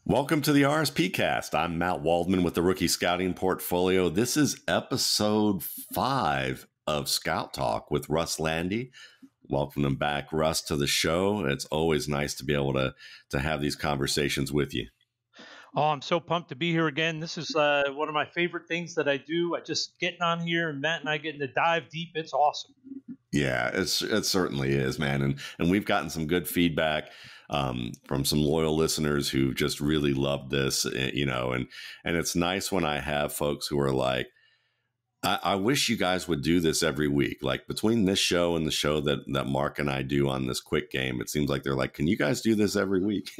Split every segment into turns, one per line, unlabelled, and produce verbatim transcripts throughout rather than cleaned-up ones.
Welcome to the R S P cast. I'm Matt Waldman with the Rookie Scouting Portfolio. This is episode five of Scout Talk with Russ Lande. Welcome back, Russ, to the show. It's always nice to be able to, to have these conversations with you.
Oh, I'm so pumped to be here again. This is uh, one of my favorite things that I do. I just getting on here and Matt and I getting to dive deep. It's awesome.
Yeah, it's it certainly is, man. And and we've gotten some good feedback um, from some loyal listeners who just really loved this, you know, and and it's nice when I have folks who are like, I, I wish you guys would do this every week. Like between this show and the show that, that Mark and I do on this quick game, it seems like they're like, can you guys do this every week?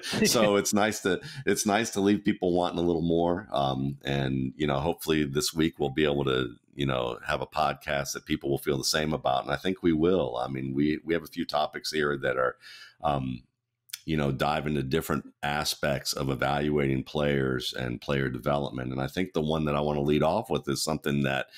So it's nice to, it's nice to leave people wanting a little more. Um, and, you know, hopefully this week we'll be able to, you know, have a podcast that people will feel the same about. And I think we will. I mean, we, we have a few topics here that are, um, you know, dive into different aspects of evaluating players and player development. And I think the one that I want to lead off with is something that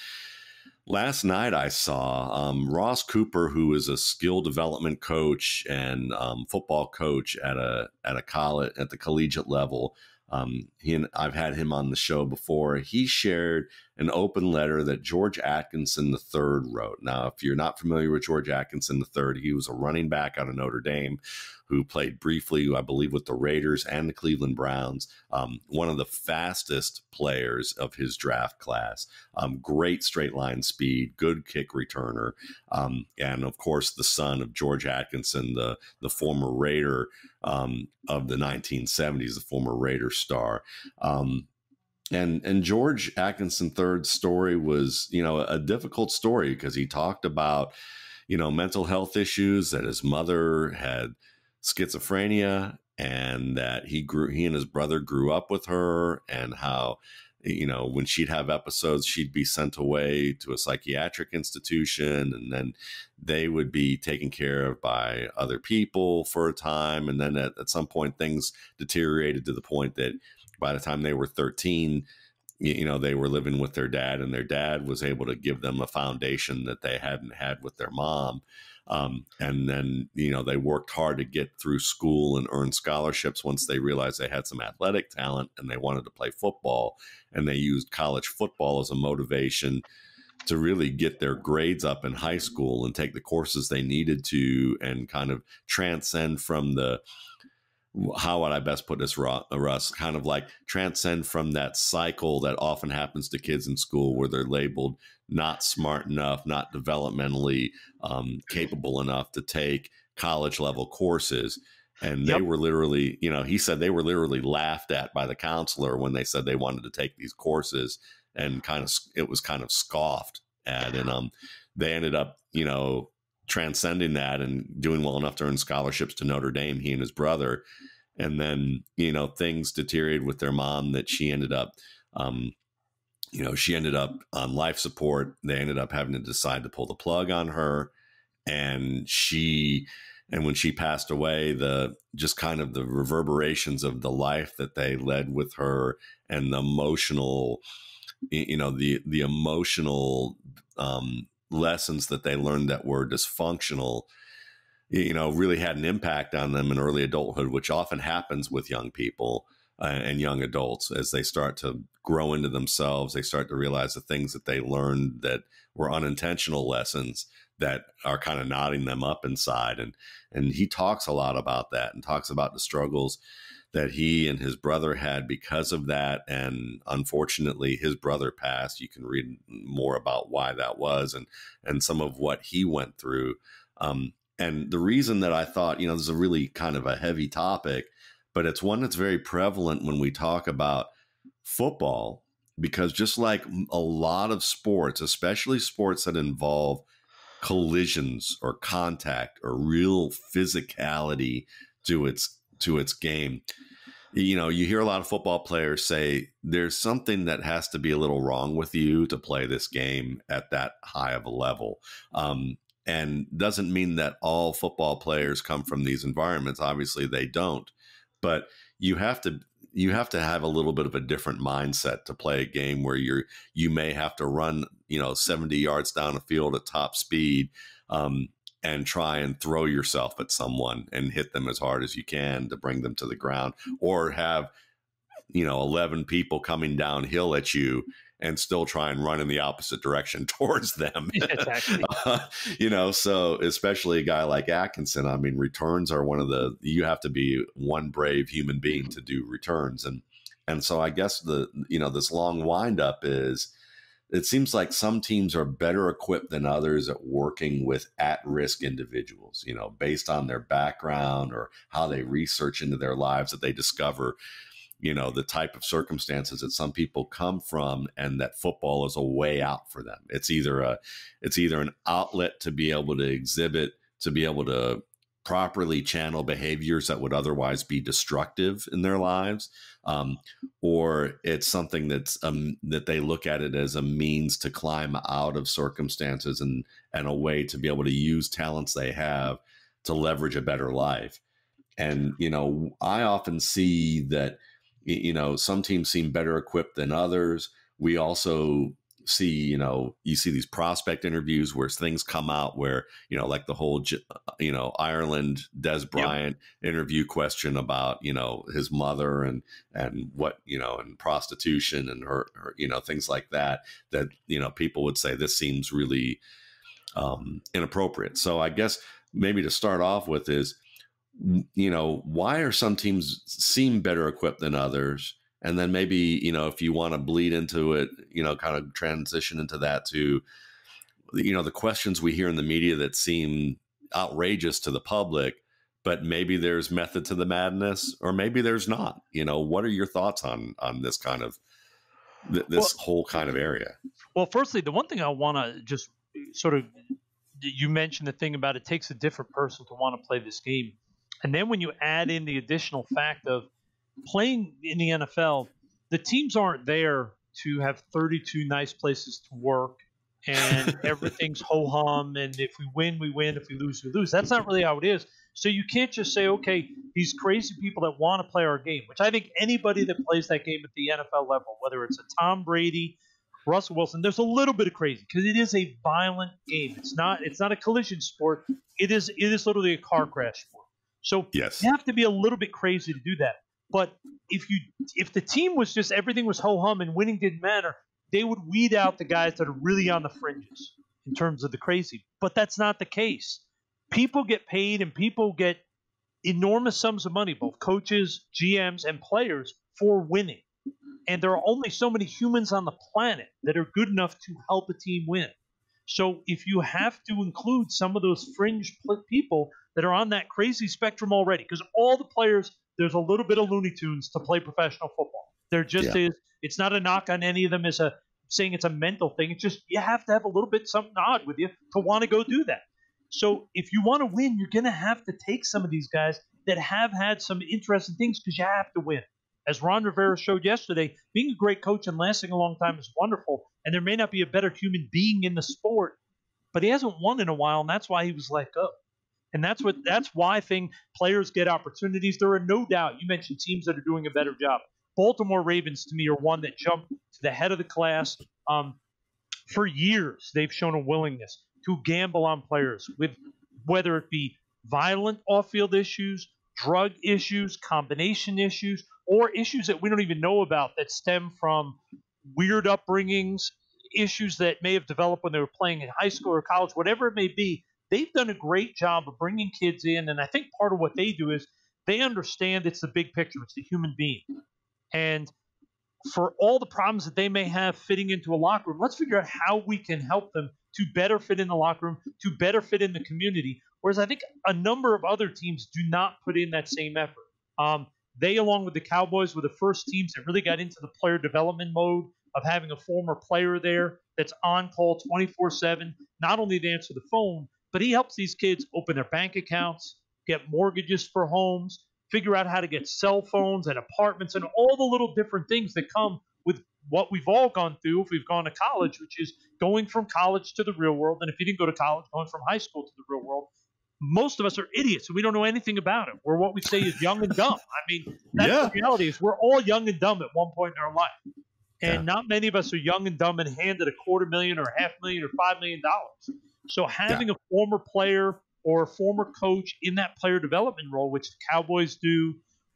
last night I saw. um, Ross Cooper, who is a skill development coach and um, football coach at a at a college at the collegiate level. Um, he and I've had him on the show before. He shared an open letter that George Atkinson the third wrote. Now, if you're not familiar with George Atkinson the third, he was a running back out of Notre Dame who played briefly, I believe, with the Raiders and the Cleveland Browns. Um, one of the fastest players of his draft class. Um, great straight line speed, good kick returner, um, and of course the son of George Atkinson, the the former Raider um, of the nineteen seventies, the former Raider star. Um, and and George Atkinson the third's story was, you know, a difficult story because he talked about, you know, mental health issues, that his mother had schizophrenia and that he grew, he and his brother grew up with her, and how, you know, when she'd have episodes, she'd be sent away to a psychiatric institution, and then they would be taken care of by other people for a time. And then at, at some point, things deteriorated to the point that by the time they were thirteen, you know, they were living with their dad, and their dad was able to give them a foundation that they hadn't had with their mom. Um, and then, you know, they worked hard to get through school and earn scholarships once they realized they had some athletic talent and they wanted to play football. And they used college football as a motivation to really get their grades up in high school and take the courses they needed to, and kind of transcend from the, how would I best put this, Russ, kind of like transcend from that cycle that often happens to kids in school where they're labeled not smart enough, not developmentally um, capable enough to take college level courses. And they yep. were literally, you know, he said they were literally laughed at by the counselor when they said they wanted to take these courses, and kind of, it was kind of scoffed at. And um, they ended up, you know, transcending that and doing well enough to earn scholarships to Notre Dame, he and his brother. And then, you know, things deteriorated with their mom that she ended up, um, you know, she ended up on life support. They ended up having to decide to pull the plug on her. And she, and when she passed away, the, just kind of the reverberations of the life that they led with her, and the emotional, you know, the, the emotional, um, lessons that they learned that were dysfunctional, you know, really had an impact on them in early adulthood, which often happens with young people uh, and young adults as they start to grow into themselves. They start to realize the things that they learned that were unintentional lessons that are kind of knotting them up inside. And, and he talks a lot about that, and talks about the struggles that he and his brother had because of that. And unfortunately, his brother passed. You can read more about why that was, and, and some of what he went through. Um, and the reason that I thought, you know, this is a really kind of a heavy topic, but it's one that's very prevalent when we talk about football, because just like a lot of sports, especially sports that involve collisions or contact or real physicality to its to its game, you know, you hear a lot of football players say there's something that has to be a little wrong with you to play this game at that high of a level. Um, and doesn't mean that all football players come from these environments. Obviously they don't, but you have to, you have to have a little bit of a different mindset to play a game where you're, you may have to run, you know, seventy yards down the field at top speed, um, and try and throw yourself at someone and hit them as hard as you can to bring them to the ground, or have you know, eleven people coming downhill at you and still try and run in the opposite direction towards them.
Exactly.
uh, you know, so especially a guy like Atkinson, I mean, returns are one of the, you have to be one brave human being to do returns. And, and so I guess the, you know, this long windup is, it seems like some teams are better equipped than others at working with at-risk individuals, you know, based on their background or how they research into their lives, that they discover, you know, the type of circumstances that some people come from, and that football is a way out for them. It's either a, it's either an outlet to be able to exhibit, to be able to properly channel behaviors that would otherwise be destructive in their lives, um, or it's something that's um, that they look at it as a means to climb out of circumstances, and and a way to be able to use talents they have to leverage a better life. And you know, I often see that, you know, some teams seem better equipped than others. We also see, you know, you see these prospect interviews where things come out where, you know, like the whole, you know, Ireland Des Bryant yep. interview question about, you know, his mother and, and what, you know, and prostitution and her, her, you know, things like that, that, you know, people would say this seems really um, inappropriate. So I guess maybe to start off with is, you know, why are some teams seem better equipped than others? And then maybe, you know, if you want to bleed into it, you know, kind of transition into that to, you know, the questions we hear in the media that seem outrageous to the public, but maybe there's method to the madness, or maybe there's not. You know, what are your thoughts on on this kind of th- this well, whole kind of area?
Well, firstly, the one thing I want to just sort of, you mentioned the thing about it takes a different person to want to play this game. And then when you add in the additional fact of playing in the N F L, the teams aren't there to have thirty-two nice places to work and everything's ho-hum, and if we win, we win. If we lose, we lose. That's not really how it is. So you can't just say, okay, these crazy people that want to play our game, which I think anybody that plays that game at the N F L level, whether it's a Tom Brady, Russell Wilson, there's a little bit of crazy because it is a violent game. It's not it's not a collision sport. It is it is literally a car crash sport. So
yes.
You have to be a little bit crazy to do that. But if you if the team was just everything was ho-hum and winning didn't matter, they would weed out the guys that are really on the fringes in terms of the crazy. But that's not the case. People get paid and people get enormous sums of money, both coaches, G Ms, and players, for winning. And there are only so many humans on the planet that are good enough to help a team win. So if you have to include some of those fringe people that are on that crazy spectrum already, because all the players, there's a little bit of Looney Tunes to play professional football. There just yeah. is. It's not a knock on any of them as a saying it's a mental thing. It's just you have to have a little bit something odd with you to want to go do that. So if you want to win, you're going to have to take some of these guys that have had some interesting things because you have to win. As Ron Rivera showed yesterday, being a great coach and lasting a long time is wonderful, and there may not be a better human being in the sport, but he hasn't won in a while, and that's why he was let go. And that's what that's why thing players get opportunities. There are no doubt, you mentioned teams that are doing a better job. Baltimore Ravens, to me, are one that jumped to the head of the class. Um, for years, they've shown a willingness to gamble on players, with whether it be violent off-field issues, drug issues, combination issues, or issues that we don't even know about that stem from weird upbringings, issues that may have developed when they were playing in high school or college, whatever it may be. They've done a great job of bringing kids in, and I think part of what they do is they understand it's the big picture. It's the human being. And for all the problems that they may have fitting into a locker room, let's figure out how we can help them to better fit in the locker room, to better fit in the community. Whereas I think a number of other teams do not put in that same effort. Um, they, along with the Cowboys, were the first teams that really got into the player development mode of having a former player there that's on call twenty-four seven, not only to answer the phone, but he helps these kids open their bank accounts, get mortgages for homes, figure out how to get cell phones and apartments and all the little different things that come with what we've all gone through if we've gone to college, which is going from college to the real world. And if you didn't go to college, going from high school to the real world. Most of us are idiots and we don't know anything about it. We're what we say is young and dumb. I mean, that's yeah. the reality is we're all young and dumb at one point in our life. And yeah. not many of us are young and dumb and handed a quarter million or half million or five million dollars. So having yeah. a former player or a former coach in that player development role, which the Cowboys do,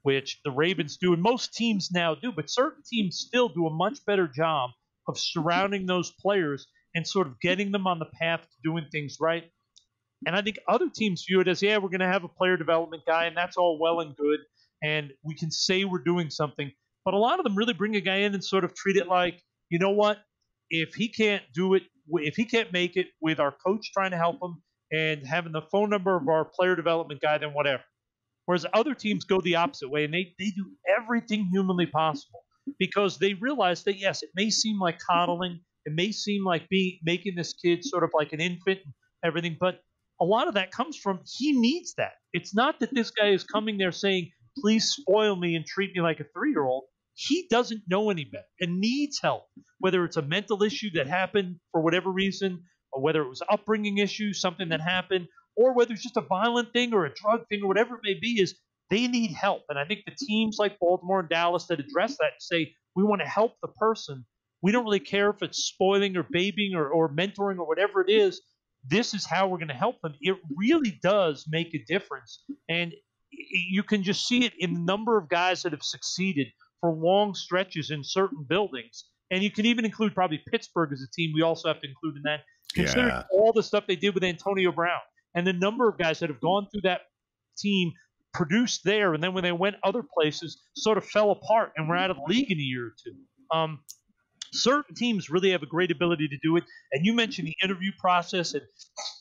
which the Ravens do, and most teams now do, but certain teams still do a much better job of surrounding those players and sort of getting them on the path to doing things right. And I think other teams view it as, yeah, we're going to have a player development guy, and that's all well and good, and we can say we're doing something. But a lot of them really bring a guy in and sort of treat it like, you know what, if he can't do it, if he can't make it with our coach trying to help him and having the phone number of our player development guy, then whatever. Whereas other teams go the opposite way, and they, they do everything humanly possible because they realize that, yes, it may seem like coddling. It may seem like being making this kid sort of like an infant and everything, but a lot of that comes from he needs that. It's not that this guy is coming there saying, please spoil me and treat me like a three-year-old. He doesn't know any better and needs help, whether it's a mental issue that happened for whatever reason, or whether it was upbringing issue, something that happened, or whether it's just a violent thing or a drug thing or whatever it may be, is they need help. And I think the teams like Baltimore and Dallas that address that say, we want to help the person. We don't really care if it's spoiling or babying or, or mentoring or whatever it is. This is how we're going to help them. It really does make a difference. And you can just see it in the number of guys that have succeeded for long stretches in certain buildings. And you can even include probably Pittsburgh as a team we also have to include in that, considering
Yeah.
all the stuff they did with Antonio Brown and the number of guys that have gone through that team, produced there, and then when they went other places, sort of fell apart and were out of the league in a year or two. Um, certain teams really have a great ability to do it. And you mentioned the interview process and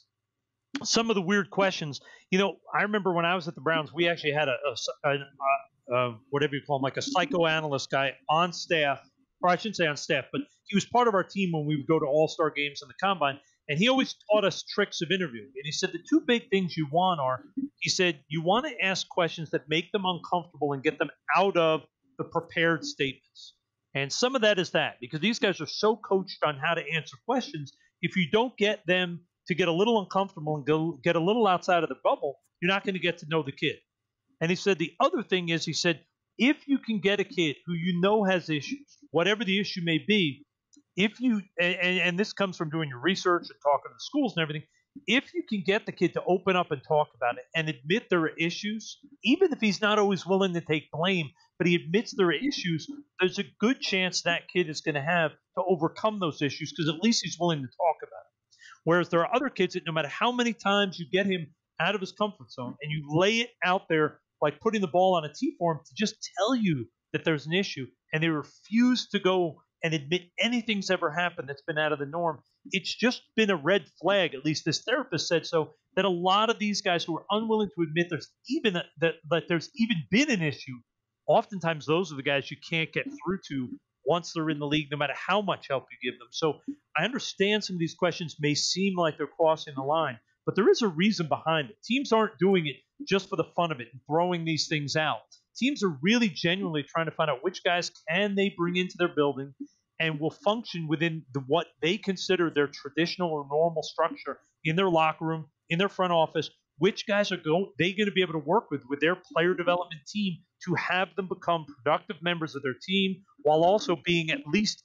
some of the weird questions. You know, I remember when I was at the Browns, we actually had a, a, a, a, a whatever you call him, like a psychoanalyst guy on staff, or I shouldn't say on staff, but he was part of our team when we would go to all-star games and the combine. And he always taught us tricks of interviewing. And he said the two big things you want are, he said, you want to ask questions that make them uncomfortable and get them out of the prepared statements. And some of that is that, because these guys are so coached on how to answer questions, if you don't get them to get a little uncomfortable and go get a little outside of the bubble, you're not going to get to know the kid. And he said the other thing is, he said, if you can get a kid who you know has issues, whatever the issue may be, if you, and, and this comes from doing your research and talking to the schools and everything, if you can get the kid to open up and talk about it and admit there are issues, even if he's not always willing to take blame, but he admits there are issues, there's a good chance that kid is going to have to overcome those issues because at least he's willing to talk about it. Whereas there are other kids that no matter how many times you get him out of his comfort zone and you lay it out there like putting the ball on a tee for him to just tell you that there's an issue, and they refuse to go and admit anything's ever happened that's been out of the norm, it's just been a red flag, at least this therapist said so, that a lot of these guys who are unwilling to admit there's even a, that, that there's even been an issue, oftentimes those are the guys you can't get through to once they're in the league, no matter how much help you give them. So I understand some of these questions may seem like they're crossing the line, but there is a reason behind it. Teams aren't doing it just for the fun of it and throwing these things out. Teams are really genuinely trying to find out which guys can they bring into their building and will function within the, what they consider their traditional or normal structure in their locker room, in their front office. Which guys are go, they going to be able to work with with their player development team to have them become productive members of their team while also being at least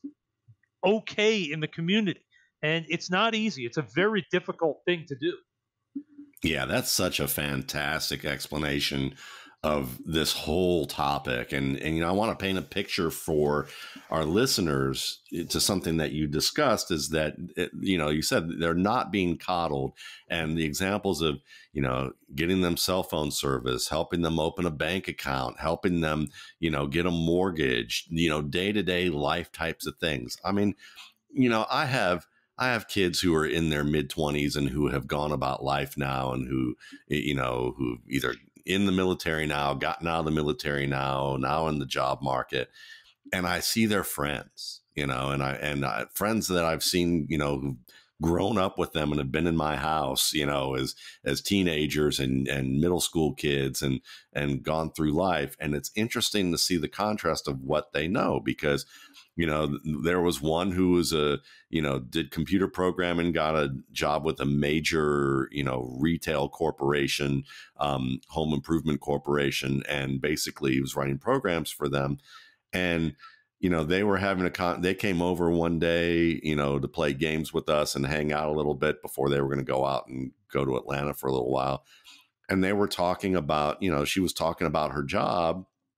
okay in the community. And it's not easy. It's a very difficult thing to do.
Yeah, that's such a fantastic explanation of this whole topic. And, and, you know, I want to paint a picture for our listeners to something that you discussed is that, it, you know, you said they're not being coddled, and the examples of, you know, getting them cell phone service, helping them open a bank account, helping them, you know, get a mortgage, you know, day-to-day life types of things. I mean, you know, I have, I have kids who are in their mid twenties and who have gone about life now and who, you know, who either in the military now, gotten out of the military now, now in the job market. And I see their friends, you know, and I, and I, friends that I've seen, you know, who've grown up with them and have been in my house, you know, as, as teenagers and, and middle school kids and, and gone through life. And it's interesting to see the contrast of what they know, because, you know, there was one who was a, you know, did computer programming, got a job with a major, you know, retail corporation, um, home improvement corporation, and basically he was writing programs for them. And, you know, they were having a con, they came over one day, you know, to play games with us and hang out a little bit before they were going to go out and go to Atlanta for a little while. And they were talking about, you know, she was talking about her job.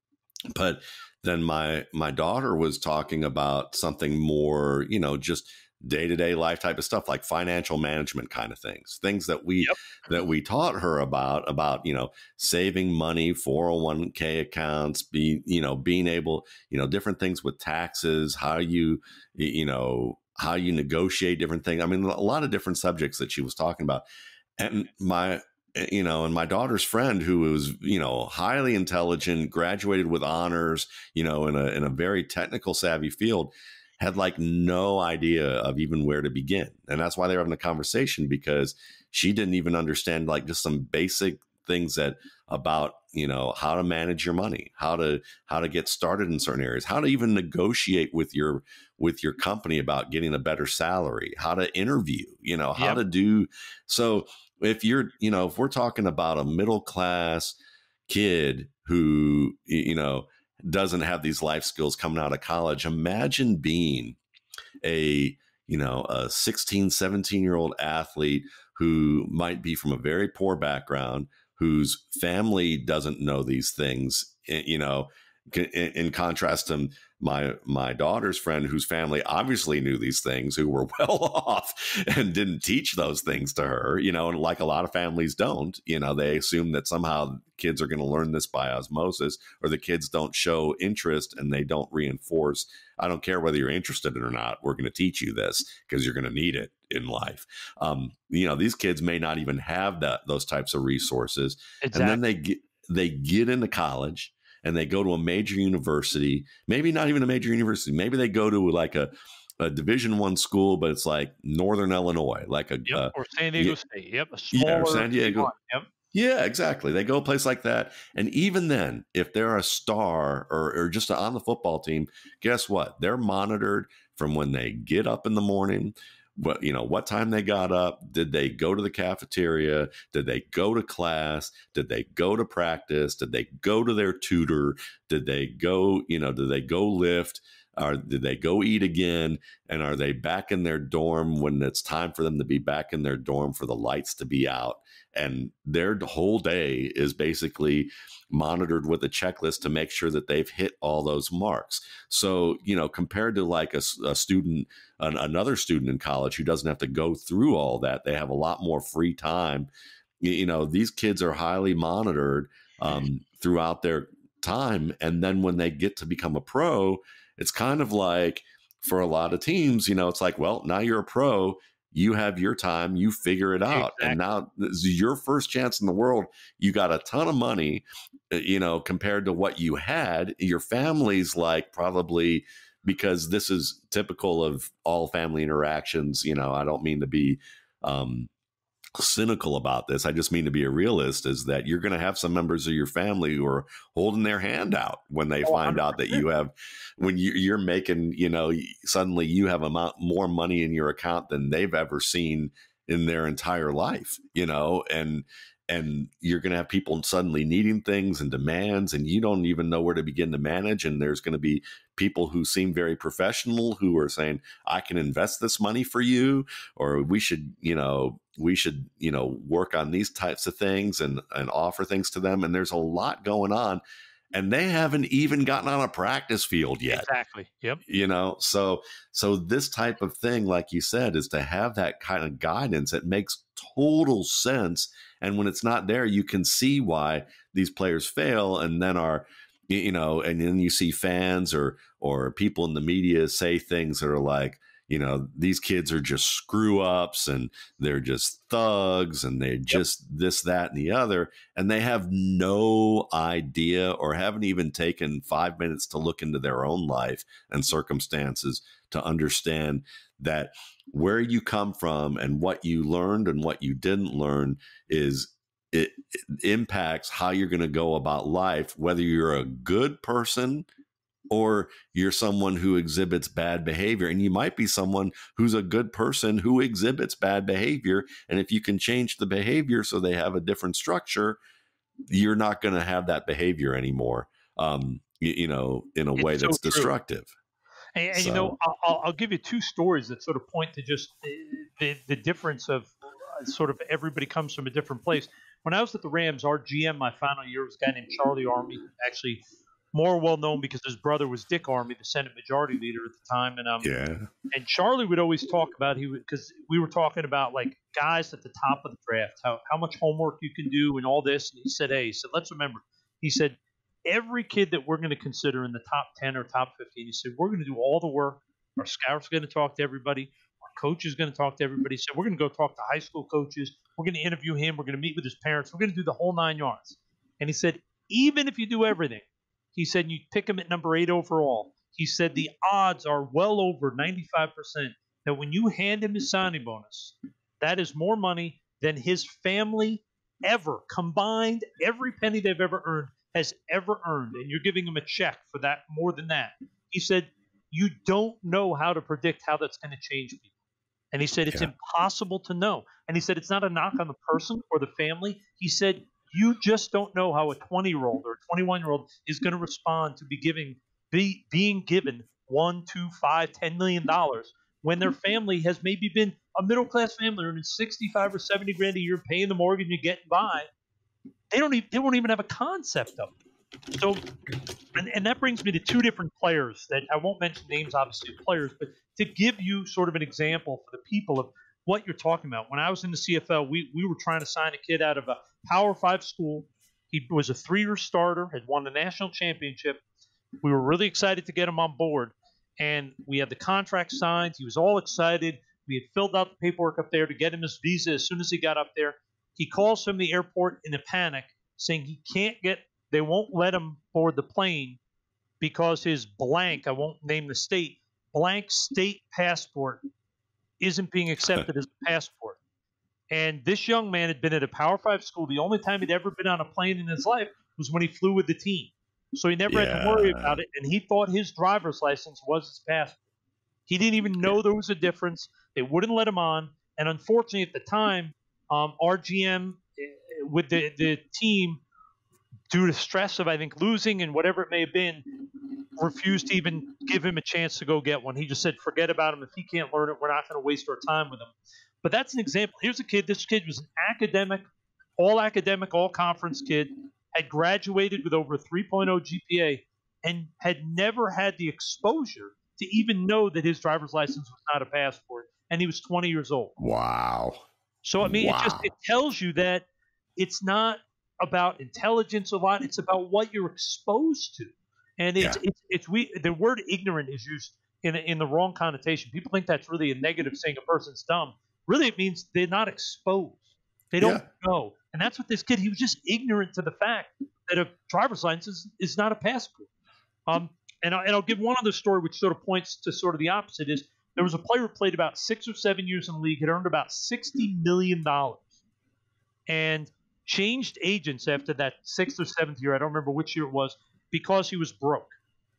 But then my my daughter was talking about something more, you know, just day-to-day life type of stuff, like financial management kind of things, things that we
Yep.
that we taught her about, about, you know, saving money, four oh one k accounts, be, you know, being able, you know, different things with taxes, how you, you know, how you negotiate different things. I mean, a lot of different subjects that she was talking about. And my, you know, and my daughter's friend, who was, you know, highly intelligent, graduated with honors, you know, in a in a very technical savvy field, had like no idea of even where to begin. And that's why they were having a conversation, because she didn't even understand like just some basic things that about, you know, how to manage your money, how to how to get started in certain areas, how to even negotiate with your with your company about getting a better salary, how to interview, you know, how
Yep.
to do. So if you're, you know, if we're talking about a middle class kid who, you know, doesn't have these life skills coming out of college, imagine being a, you know, a sixteen, seventeen year old athlete who might be from a very poor background, whose family doesn't know these things, you know, in, in contrast to my my daughter's friend, whose family obviously knew these things, who were well off and didn't teach those things to her, you know, and like a lot of families don't, you know, they assume that somehow kids are going to learn this by osmosis, or the kids don't show interest and they don't reinforce. I don't care whether you're interested in it or not, we're going to teach you this because you're going to need it in life. Um, you know, these kids may not even have that those types of resources.
Exactly.
And then they get, they get into college and they go to a major university, maybe not even a major university. Maybe they go to like a, a division one school, but it's like Northern Illinois, like a,
Yep.
uh,
Or San Diego
yeah,
State. Yep. A
yeah, or
smaller
San
D
Diego.
one. Yep.
Yeah, exactly. They go a place like that. And even then, if they're a star or, or just on the football team, guess what? They're monitored from when they get up in the morning. What, you know, what time they got up? Did they go to the cafeteria? Did they go to class? Did they go to practice? Did they go to their tutor? Did they go, you know, did they go lift? Or did they go eat again? And are they back in their dorm when it's time for them to be back in their dorm for the lights to be out? And their whole day is basically monitored with a checklist to make sure that they've hit all those marks. So, you know, compared to like a, a student, an, another student in college who doesn't have to go through all that, they have a lot more free time. You, you know, these kids are highly monitored um, throughout their time. And then when they get to become a pro, it's kind of like for a lot of teams, you know, it's like, well, now you're a pro. You have your time, you figure it out.
Exactly.
And now this is your first chance in the world. You got a ton of money, you know, compared to what you had. Your family's like probably, because this is typical of all family interactions. You know, I don't mean to be um, cynical about this. I just mean to be a realist, is that you're going to have some members of your family who are holding their hand out when they
Oh,
find out that you have, when you, you're making, you know, suddenly you have amount more money in your account than they've ever seen in their entire life, you know, and, and you're going to have people suddenly needing things and demands, and you don't even know where to begin to manage. And there's going to be people who seem very professional who are saying, I can invest this money for you, or we should, you know, we should, you know, work on these types of things and, and offer things to them. And there's a lot going on, and they haven't even gotten on a practice field yet.
Exactly. Yep.
You know, so, so this type of thing, like you said, is to have that kind of guidance. It makes total sense. And when it's not there, you can see why these players fail, and then are, you know, and then you see fans or, or people in the media say things that are like, you know, these kids are just screw ups and they're just thugs and they're just yep. this, that, and the other. And they have no idea, or haven't even taken five minutes to look into their own life and circumstances to understand that where you come from and what you learned and what you didn't learn is it, it impacts how you're going to go about life, whether you're a good person or you're someone who exhibits bad behavior. And you might be someone who's a good person who exhibits bad behavior. And if you can change the behavior so they have a different structure, you're not going to have that behavior anymore, um, you, you know, in a
It's
way that's
so true.
destructive.
And, and
so.
you know, I'll, I'll give you two stories that sort of point to just the, the, the difference of uh, sort of everybody comes from a different place. When I was at the Rams, our G M my final year was a guy named Charlie Army. Actually, more well known because his brother was Dick Armey, the Senate Majority Leader at the time, and um,
Yeah.
and Charlie would always talk about he because we were talking about like guys at the top of the draft, how how much homework you can do and all this. And he said, hey, he said, let's remember, he said, every kid that we're going to consider in the top ten or top fifteen, he said, we're going to do all the work. Our scouts are going to talk to everybody. Our coach is going to talk to everybody. He said, we're going to go talk to high school coaches. We're going to interview him. We're going to meet with his parents. We're going to do the whole nine yards. And he said, even if you do everything, he said, you pick him at number eight overall. He said, the odds are well over ninety-five percent that when you hand him his signing bonus, that is more money than his family ever combined, every penny they've ever earned has ever earned. And you're giving him a check for that, more than that. He said, you don't know how to predict how that's going to change people. And he said, it's
Yeah.
impossible to know. And he said, it's not a knock on the person or the family. He said, you just don't know how a twenty-year-old or a twenty-one-year-old is going to respond to be giving, be, being given one, two, five, ten million dollars when their family has maybe been a middle-class family earning sixty-five or seventy grand a year, paying the mortgage and getting by. They don't even, they won't even have a concept of it. So, and, and that brings me to two different players that I won't mention names, obviously, of players, but to give you sort of an example for the people of what you're talking about. When I was in the C F L, we, we were trying to sign a kid out of a Power Five school. He was a three-year starter, had won the national championship. We were really excited to get him on board, and we had the contract signed. He was all excited. We had filled out the paperwork up there to get him his visa as soon as he got up there. He calls from the airport in a panic, saying he can't get – they won't let him board the plane because his blank – I won't name the state – blank state passport isn't being accepted as a passport. And this young man had been at a Power Five school. The only time he'd ever been on a plane in his life was when he flew with the team. So he never
Yeah.
had to worry about it, and he thought his driver's license was his passport. He didn't even know there was a difference. They wouldn't let him on. And unfortunately, at the time, um, R G M uh, with the, the team, due to stress of, I think, losing and whatever it may have been, refused to even give him a chance to go get one. He just said, forget about him. If he can't learn it, we're not going to waste our time with him. But that's an example. Here's a kid. This kid was an academic, all academic, all conference kid, had graduated with over a three point oh G P A, and had never had the exposure to even know that his driver's license was not a passport. And he was twenty years old.
Wow.
So, I mean,
Wow.
it just it tells you that it's not about intelligence a lot. It's about what you're exposed to. And it's,
Yeah.
it's, it's we the word ignorant is used in, a, in the wrong connotation. People think that's really a negative, saying a person's dumb. Really, it means they're not exposed. They don't
Yeah.
know. And that's what this kid, he was just ignorant to the fact that a driver's license is, is not a passport. Um, and, I, and I'll give one other story which sort of points to sort of the opposite is there was a player who played about six or seven years in the league, had earned about sixty million dollars, and changed agents after that sixth or seventh year. I don't remember which year it was, because he was broke.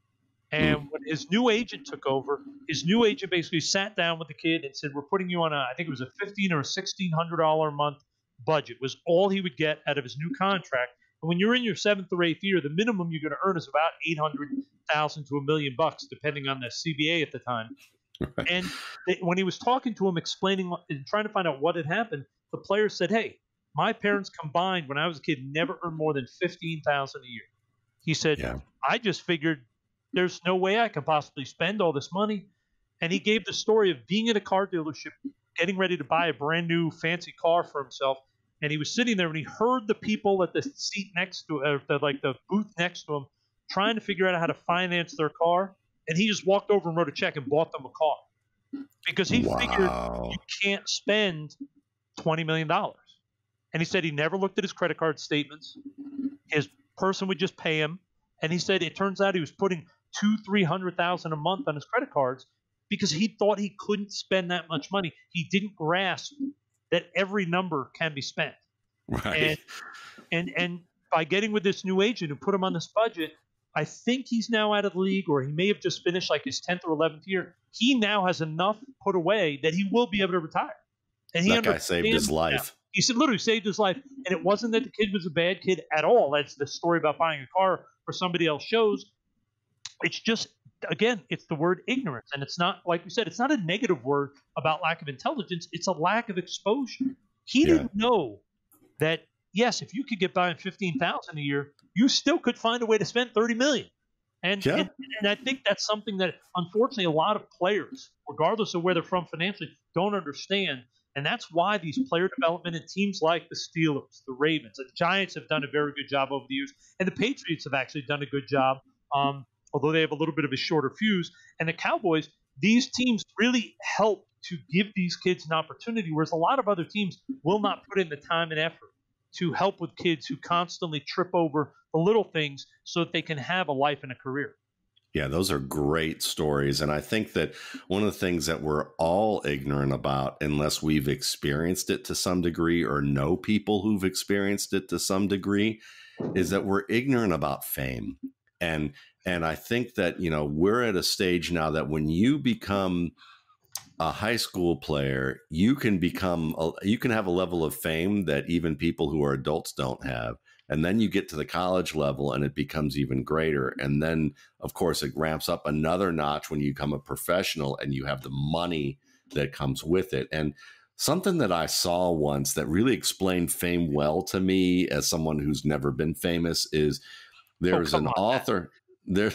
And when his new agent took over, his new agent basically sat down with the kid and said, we're putting you on a, I think it was a fifteen or a sixteen hundred dollars a month budget, was all he would get out of his new contract. And when you're in your seventh or eighth year, the minimum you're going to earn is about eight hundred thousand to a million bucks, depending on the C B A at the time. And they, when he was talking to him, explaining and trying to find out what had happened, the player said, hey, my parents combined when I was a kid never earned more than fifteen thousand dollars a year. He said,
Yeah.
I just figured there's no way I can possibly spend all this money. And he gave the story of being at a car dealership, getting ready to buy a brand new fancy car for himself. And he was sitting there and he heard the people at the seat next to uh, the, like the booth next to him trying to figure out how to finance their car. And he just walked over and wrote a check and bought them a car because he figured
Wow.
you can't spend twenty million dollars. And he said he never looked at his credit card statements. His person would just pay him. And he said it turns out he was putting two, three hundred thousand a month on his credit cards because he thought he couldn't spend that much money. He didn't grasp that every number can be spent.
Right.
And and and by getting with this new agent who put him on this budget, I think he's now out of the league, or he may have just finished like his tenth or eleventh year. He now has enough put away that he will be able to retire. And he
That guy saved his
understands
life.
now. He said literally saved his life. And it wasn't that the kid was a bad kid at all. That's the story about buying a car for somebody else shows. It's just, again, it's the word ignorance. And it's not, like we said, it's not a negative word about lack of intelligence. It's a lack of exposure. He
Yeah.
didn't know that, yes, if you could get by on fifteen thousand dollars a year, you still could find a way to spend thirty million dollars. And,
Yeah.
and and I think that's something that unfortunately a lot of players, regardless of where they're from financially, don't understand. And that's why these player development and teams like the Steelers, the Ravens, and the Giants have done a very good job over the years, and the Patriots have actually done a good job, um, although they have a little bit of a shorter fuse. And the Cowboys, these teams really help to give these kids an opportunity, whereas a lot of other teams will not put in the time and effort to help with kids who constantly trip over the little things so that they can have a life and a career.
Yeah, those are great stories. And I think that one of the things that we're all ignorant about, unless we've experienced it to some degree or know people who've experienced it to some degree, is that we're ignorant about fame. And and I think that, you know, we're at a stage now that when you become a high school player, you can become, a, you can have a level of fame that even people who are adults don't have. And then you get to the college level and it becomes even greater. And then, of course, it ramps up another notch when you become a professional and you have the money that comes with it. And something that I saw once that really explained fame well to me as someone who's never been famous is there's
oh,
an
on,
author. There,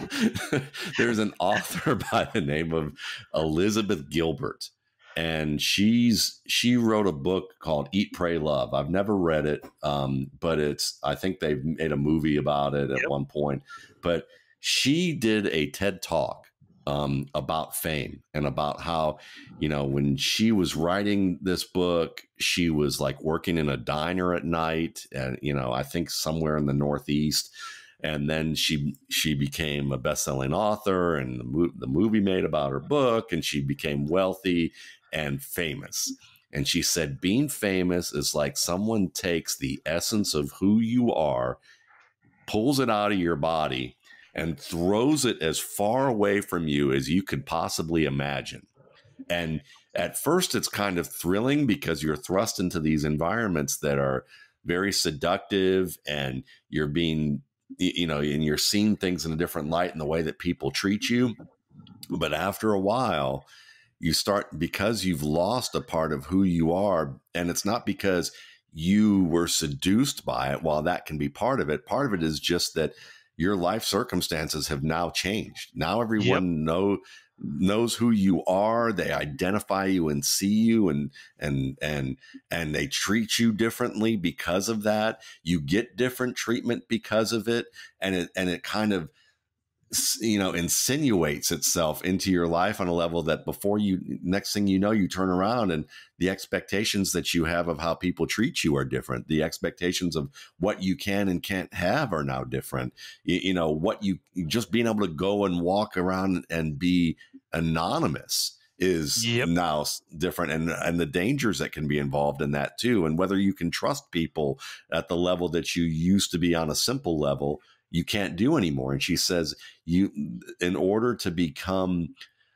there's an author by the name of Elizabeth Gilbert, and she's she wrote a book called Eat, Pray, Love. I've never read it, um, but it's I think they've made a movie about it at yep. one point. But she did a TED Talk um, about fame and about how, you know, when she was writing this book, she was like working in a diner at night, and you know, I think somewhere in the Northeast. And then she she became a best-selling author, and the, mo- the movie made about her book, and she became wealthy and famous. And she said, being famous is like someone takes the essence of who you are, pulls it out of your body, and throws it as far away from you as you could possibly imagine. And at first, it's kind of thrilling because you're thrust into these environments that are very seductive, and you're being you know, and you're seeing things in a different light in the way that people treat you. But after a while, you start, because you've lost a part of who you are, and it's not because you were seduced by it, while that can be part of it. Part of it is just that your life circumstances have now changed. Now everyone yep. know knows who you are. They identify you and see you, and and and and they treat you differently because of that. You get different treatment because of it, and it and it kind of, you know, insinuates itself into your life on a level that before you, next thing you know, you turn around and the expectations that you have of how people treat you are different. The expectations of what you can and can't have are now different. You, you know, what you, just being able to go and walk around and be anonymous is yep. now different, and and the dangers that can be involved in that too, and whether you can trust people at the level that you used to be on a simple level, you can't do anymore. And she says, you, in order to become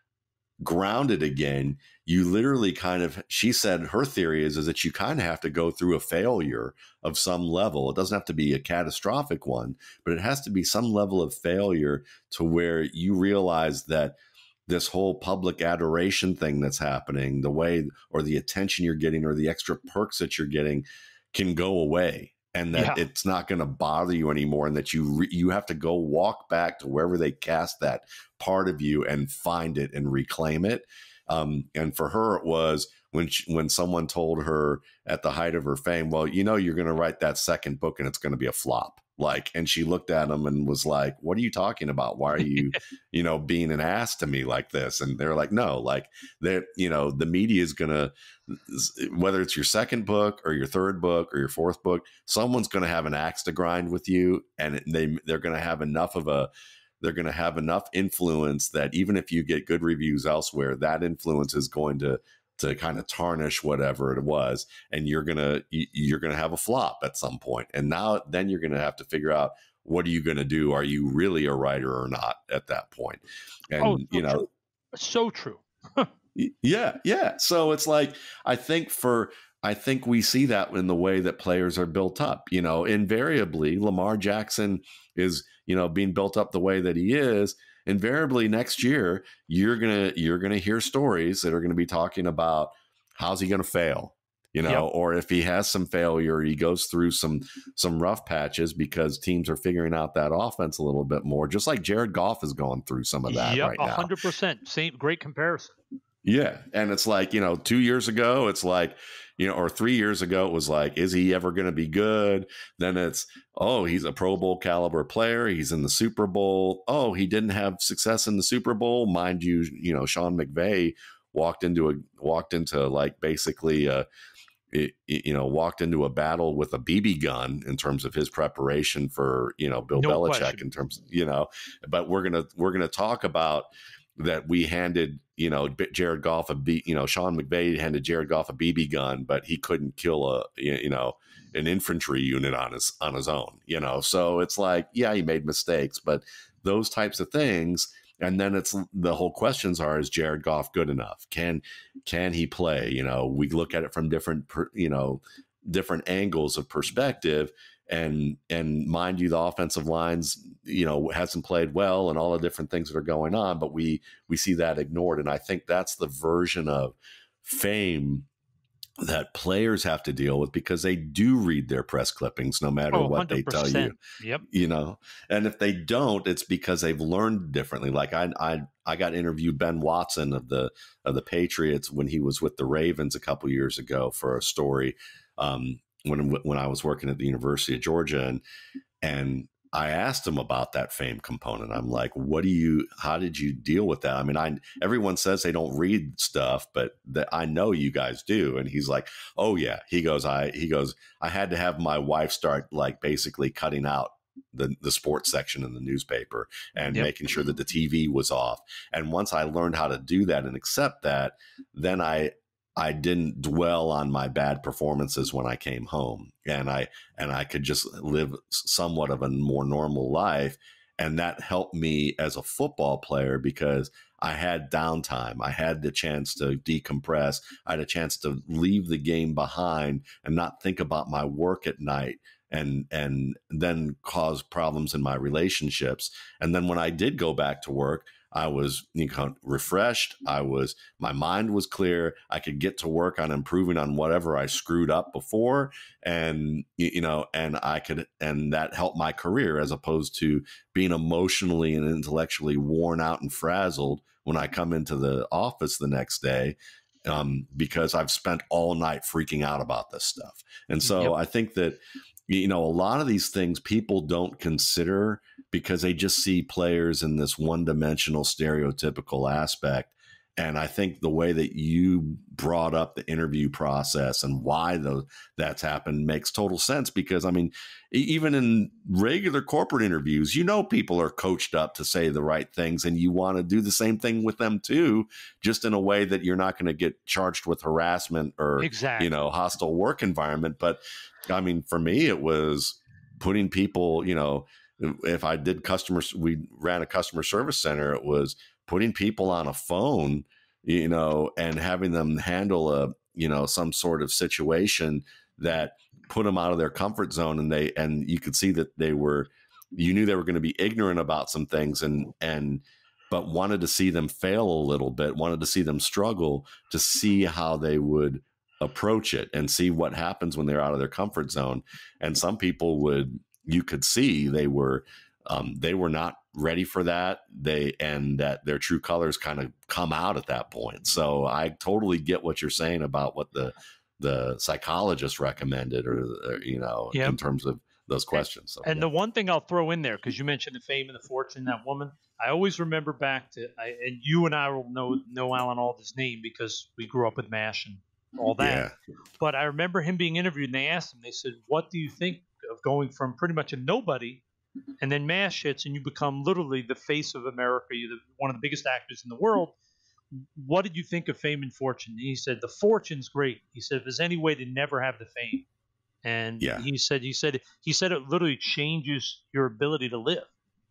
grounded again, you literally kind of, she said her theory is, is that you kind of have to go through a failure of some level. It doesn't have to be a catastrophic one, but it has to be some level of failure to where you realize that this whole public adoration thing that's happening, the way, or the attention you're getting, or the extra perks that you're getting, can go away. And that yeah. it's not going to bother you anymore, and that you re- you have to go walk back to wherever they cast that part of you and find it and reclaim it. Um, and for her, it was when she, when someone told her at the height of her fame, well, you know, you're going to write that second book and it's going to be a flop. Like, and she looked at him and was like, what are you talking about? Why are you, you know, being an ass to me like this? And they're like, no, like that, you know, the media is going to, whether it's your second book or your third book or your fourth book, someone's going to have an axe to grind with you. And they, they're going to have enough of a, they're going to have enough influence that even if you get good reviews elsewhere, that influence is going to, to kind of tarnish whatever it was. And you're going to, you're going to have a flop at some point. And now, then you're going to have to figure out, what are you going to do? Are you really a writer or not at that point? And,
oh, so
you know,
true. so true.
yeah. Yeah. So it's like, I think for, I think we see that in the way that players are built up. You know, invariably, Lamar Jackson is, you know, being built up the way that he is. Invariably, next year, you're gonna you're gonna hear stories that are going to be talking about how's he going to fail. you know,
Yep.
or if he has some failure, he goes through some some rough patches because teams are figuring out that offense a little bit more, just like Jared Goff is going through some of that
Yep,
right
a
now.
hundred percent. Same, great comparison.
Yeah. And it's like, you know, two years ago, it's like, you know, or three years ago, it was like, is he ever going to be good? Then it's, oh, he's a Pro Bowl caliber player. He's in the Super Bowl. Oh, he didn't have success in the Super Bowl. Mind you, you know, Sean McVay walked into a, walked into like basically, uh, it, you know, walked into a battle with a B B gun in terms of his preparation for, you know, Bill
No
Belichick
question.
in terms, you know, but we're going to, we're going to talk about that. We handed, you know, Jared Goff a B, you know, Sean McVay handed Jared Goff a B B gun, but he couldn't kill a, you know, an infantry unit on his, on his own, you know? So it's like, yeah, he made mistakes, but those types of things. And then it's the whole questions are, is Jared Goff good enough? Can, can he play? You know, we look at it from different, you know, different angles of perspective. And, and mind you, the offensive lines, you know, hasn't played well and all the different things that are going on, but we, we see that ignored. And I think that's the version of fame that players have to deal with, because they do read their press clippings no matter
Oh,
what they tell you.
Yep.
You know, and if they don't, it's because they've learned differently. Like I, I, I got interviewed Ben Watson of the of the Patriots when he was with the Ravens a couple years ago for a story um, when when I was working at the University of Georgia, and and I asked him about that fame component. I'm like, what do you, how did you deal with that? I mean, I, everyone says they don't read stuff, but that I know you guys do. And he's like, oh yeah. He goes, I, he goes, I had to have my wife start like basically cutting out the, the sports section in the newspaper and
Yep.
making sure that the T V was off. And once I learned how to do that and accept that, then I, I didn't dwell on my bad performances when I came home, and I, and I could just live somewhat of a more normal life. And that helped me as a football player because I had downtime. I had the chance to decompress. I had a chance to leave the game behind and not think about my work at night and, and then cause problems in my relationships. And then when I did go back to work, I was, you know, refreshed. I was, my mind was clear. I could get to work on improving on whatever I screwed up before. And, you know, and I could, and that helped my career, as opposed to being emotionally and intellectually worn out and frazzled when I come into the office the next day. Um, because I've spent all night freaking out about this stuff. And so
Yep.
I think that, you know, a lot of these things people don't consider because they just see players in this one-dimensional stereotypical aspect. And I think the way that you brought up the interview process and why those, that's happened makes total sense, because, I mean, even in regular corporate interviews, you know, people are coached up to say the right things, and you want to do the same thing with them too, just in a way that you're not going to get charged with harassment or,
Exactly.
you know, hostile work environment. But I mean, for me, it was putting people, you know, if I did customers, we ran a customer service center, it was putting people on a phone, you know, and having them handle a, you know, some sort of situation that put them out of their comfort zone. And they, and you could see that they were, you knew they were going to be ignorant about some things, and, and, but wanted to see them fail a little bit, wanted to see them struggle, to see how they would approach it and see what happens when they're out of their comfort zone. And some people would, you could see they were, um, they were not ready for that. They, and that their true colors kind of come out at that point. So I totally get what you're saying about what the, the psychologist recommended, or, or you know,
Yep.
in terms of those questions. So,
And
yeah.
the one thing I'll throw in there, because you mentioned the fame and the fortune, that woman, I always remember back to, I, and you and I will know, know Alan Alda's name because we grew up with MASH and all that.
Yeah.
But I remember him being interviewed, and they asked him, they said, what do you think of going from pretty much a nobody, and then MASH hits and you become literally the face of America, you're the, one of the biggest actors in the world. What did you think of fame and fortune? And he said, the fortune's great. He said, if there's any way to never have the fame. And
Yeah.
he said, he said, he said it literally changes your ability to live.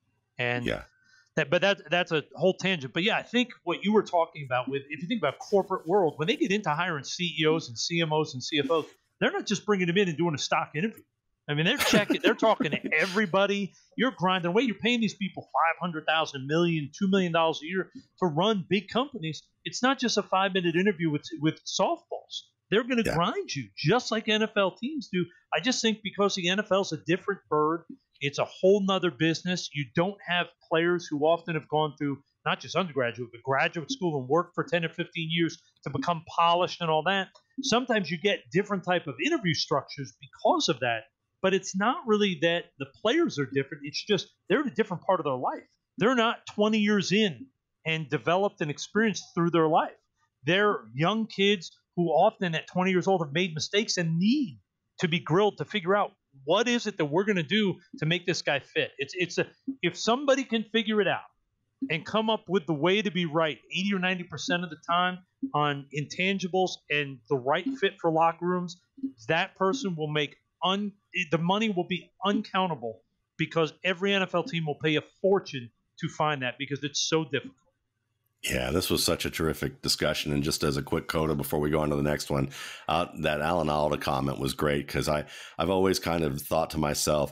And
Yeah.
that, but that, that's a whole tangent. But yeah, I think what you were talking about with, if you think about corporate world, when they get into hiring C E Os and C M Os and C F Os, they're not just bringing them in and doing a stock interview. I mean, they're checking, they're talking to everybody. You're grinding away. You're paying these people five hundred thousand, a million, two million dollars a year to run big companies. It's not just a five minute interview with, with softballs. They're going to
Yeah.
grind you just like N F L teams do. I just think because the N F L is a different bird, it's a whole nother business. You don't have players who often have gone through not just undergraduate, but graduate school and worked for ten or fifteen years to become polished and all that. Sometimes you get different type of interview structures because of that, but it's not really that the players are different. It's just they're in a different part of their life. They're not twenty years in and developed and experienced through their life. They're young kids who often at twenty years old have made mistakes and need to be grilled to figure out what is it that we're going to do to make this guy fit. It's it's a if somebody can figure it out and come up with the way to be right eighty or ninety percent of the time on intangibles and the right fit for locker rooms, that person will make un the money will be uncountable because every N F L team will pay a fortune to find that because it's so difficult.
Yeah, this was such a terrific discussion. And just as a quick coda before we go on to the next one, uh, that Alan Alda comment was great because I I've always kind of thought to myself,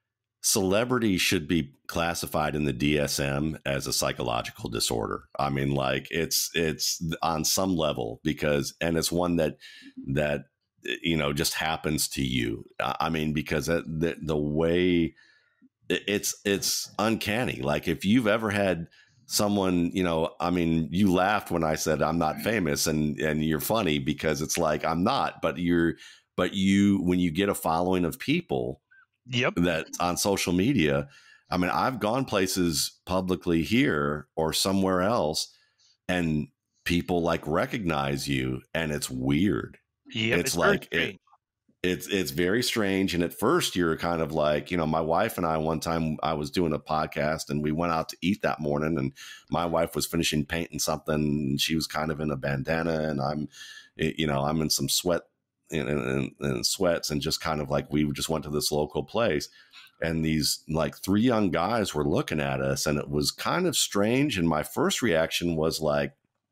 celebrity should be classified in the D S M as a psychological disorder. I mean, like it's it's on some level because, and it's one that that you know just happens to you. I mean, because the the way it's it's uncanny. Like if you've ever had someone, you know, I mean, you laughed when I said I'm not famous, and and you're funny because it's like I'm not, but you're, but you when you get a following of people.
Yep.
That on social media, I mean, I've gone places publicly here or somewhere else, and people like recognize you, and it's weird.
Yep,
it's,
it's
like
very
it, it's it's very strange. And at first, you're kind of like, you know, my wife and I. One time, I was doing a podcast, and we went out to eat that morning, and my wife was finishing painting something, and she was kind of in a bandana, and I'm, you know, I'm in some sweat. And, and sweats and just kind of like we just went to this local place and these like three young guys were looking at us and it was kind of strange. And my first reaction was like,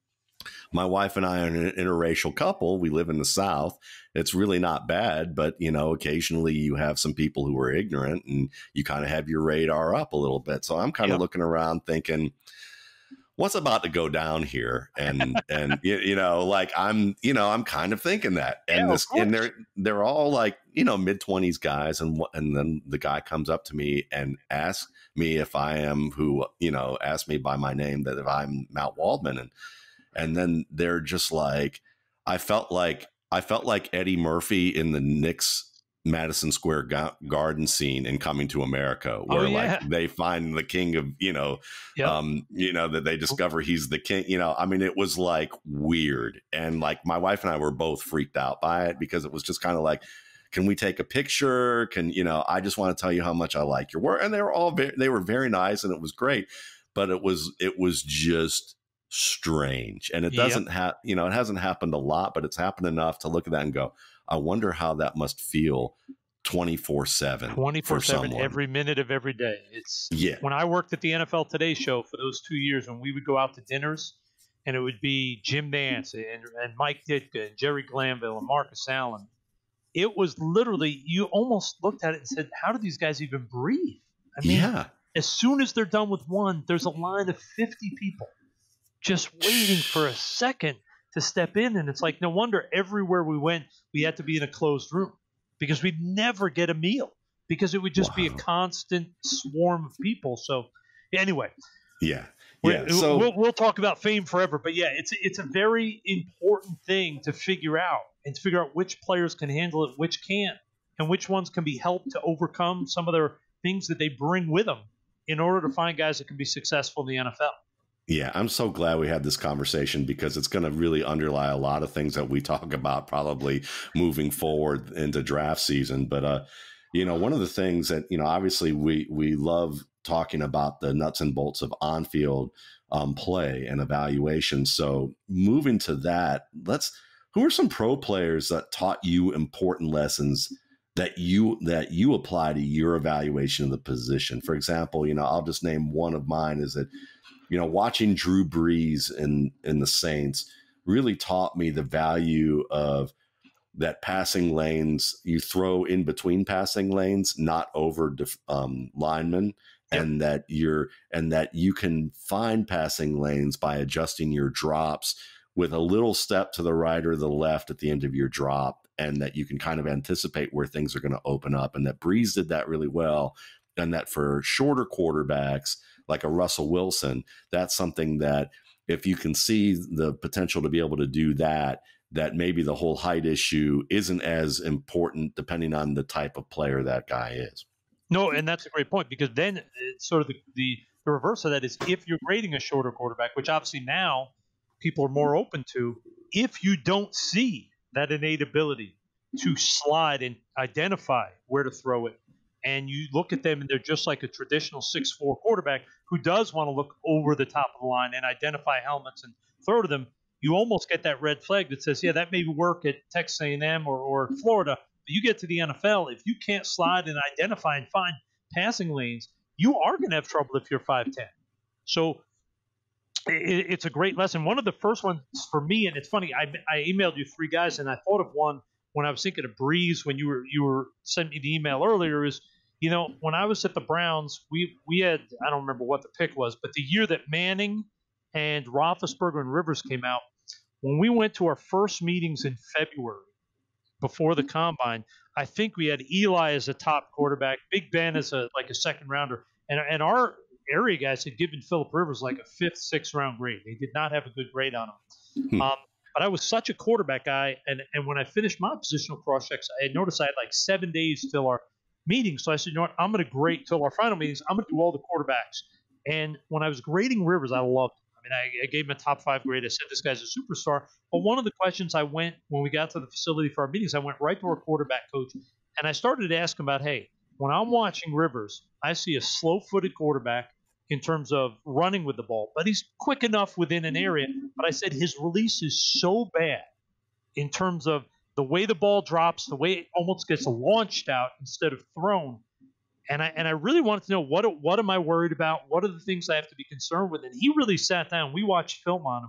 my wife and I are an interracial couple. We live in the South. It's really not bad, but you know, occasionally you have some people who are ignorant and you kind of have your radar up a little bit. So I'm kind
Yep.
of looking around thinking, what's about to go down here? And, and, you, you know, like I'm, you know, I'm kind of thinking that, and
Yeah,
this, and they're, they're all like, you know, mid twenties guys. And, and then the guy comes up to me and asks me if I am who, you know, asked me by my name, that if I'm Matt Waldman. And, and then they're just like, I felt like, I felt like Eddie Murphy in the Knicks Madison Square Ga- Garden scene in Coming to America, where
oh, yeah.
like they find the king of, you know,
Yep.
um, you know, that they discover he's the king, you know, I mean, it was like weird. And like my wife and I were both freaked out by it because it was just kind of like, can we take a picture? Can, you know, I just want to tell you how much I like your work. And they were all, very, they were very nice and it was great, but it was, it was just strange. And it doesn't
Yep.
have, you know, it hasn't happened a lot, but it's happened enough to look at that and go, I wonder how that must feel twenty-four seven
twenty-four seven
someone.
every minute of every day. It's
yeah.
When I worked at the N F L Today show for those two years, when we would go out to dinners, and it would be Jim Nance and, and Mike Ditka and Jerry Glanville and Marcus Allen. It was literally, you almost looked at it and said, how do these guys even breathe? I mean,
yeah.
as soon as they're done with one, there's a line of fifty people just waiting for a second to step in. And it's like, no wonder everywhere we went, we had to be in a closed room because we'd never get a meal because it would just
wow.
be a constant swarm of people. So anyway,
yeah, yeah. So
we'll, we'll talk about fame forever, but yeah, it's, it's a very important thing to figure out and to figure out which players can handle it, which can't, and which ones can be helped to overcome some of their things that they bring with them in order to find guys that can be successful in the N F L.
Yeah, I'm so glad we had this conversation because it's going to really underlie a lot of things that we talk about probably moving forward into draft season. But, uh, you know, one of the things that, you know, obviously we we love talking about the nuts and bolts of on-field um, play and evaluation. So moving to that, let's who are some pro players that taught you important lessons that you that you apply to your evaluation of the position? For example, you know, I'll just name one of mine is that, you know, watching Drew Brees in, in the Saints really taught me the value of that passing lanes. You throw in between passing lanes, not over def, um, linemen, yep. and that you're and that you can find passing lanes by adjusting your drops with a little step to the right or the left at the end of your drop, and that you can kind of anticipate where things are going to open up. And that Breeze did that really well. And that for shorter quarterbacks like a Russell Wilson, that's something that if you can see the potential to be able to do that, that maybe the whole height issue isn't as important depending on the type of player that guy is.
No, and that's a great point, because then it's sort of the, the, the reverse of that is if you're grading a shorter quarterback, which obviously now people are more open to, if you don't see that innate ability to slide and identify where to throw it, and you look at them and they're just like a traditional six foot four quarterback who does want to look over the top of the line and identify helmets and throw to them, you almost get that red flag that says, yeah, that may work at Texas A and M or, or Florida. But you get to the N F L, if you can't slide and identify and find passing lanes, you are going to have trouble if you're five ten. So it, it's a great lesson. One of the first ones for me, and it's funny, I, I emailed you three guys, and I thought of one when I was thinking of Breeze when you were you were sending me the email earlier is, you know, when I was at the Browns, we we had, I don't remember what the pick was, but the year that Manning and Roethlisberger and Rivers came out, when we went to our first meetings in February before the combine, I think we had Eli as a top quarterback, Big Ben as a like a second rounder, and and our area guys had given Phillip Rivers like a fifth, sixth round grade. They did not have a good grade on him.
Hmm.
Um, but I was such a quarterback guy, and and when I finished my positional cross checks, I noticed I had like seven days till our meeting. So I said, you know what, I'm going to grade till our final meetings. I'm going to do all the quarterbacks. And when I was grading Rivers, I loved him. I mean, I, I gave him a top five grade. I said, this guy's a superstar. But one of the questions I went, when we got to the facility for our meetings, I went right to our quarterback coach. And I started to ask him about, hey, when I'm watching Rivers, I see a slow-footed quarterback in terms of running with the ball, but he's quick enough within an area. But I said his release is so bad in terms of the way the ball drops, the way it almost gets launched out instead of thrown. And I and I really wanted to know, what what am I worried about? What are the things I have to be concerned with? And he really sat down. We watched film on him.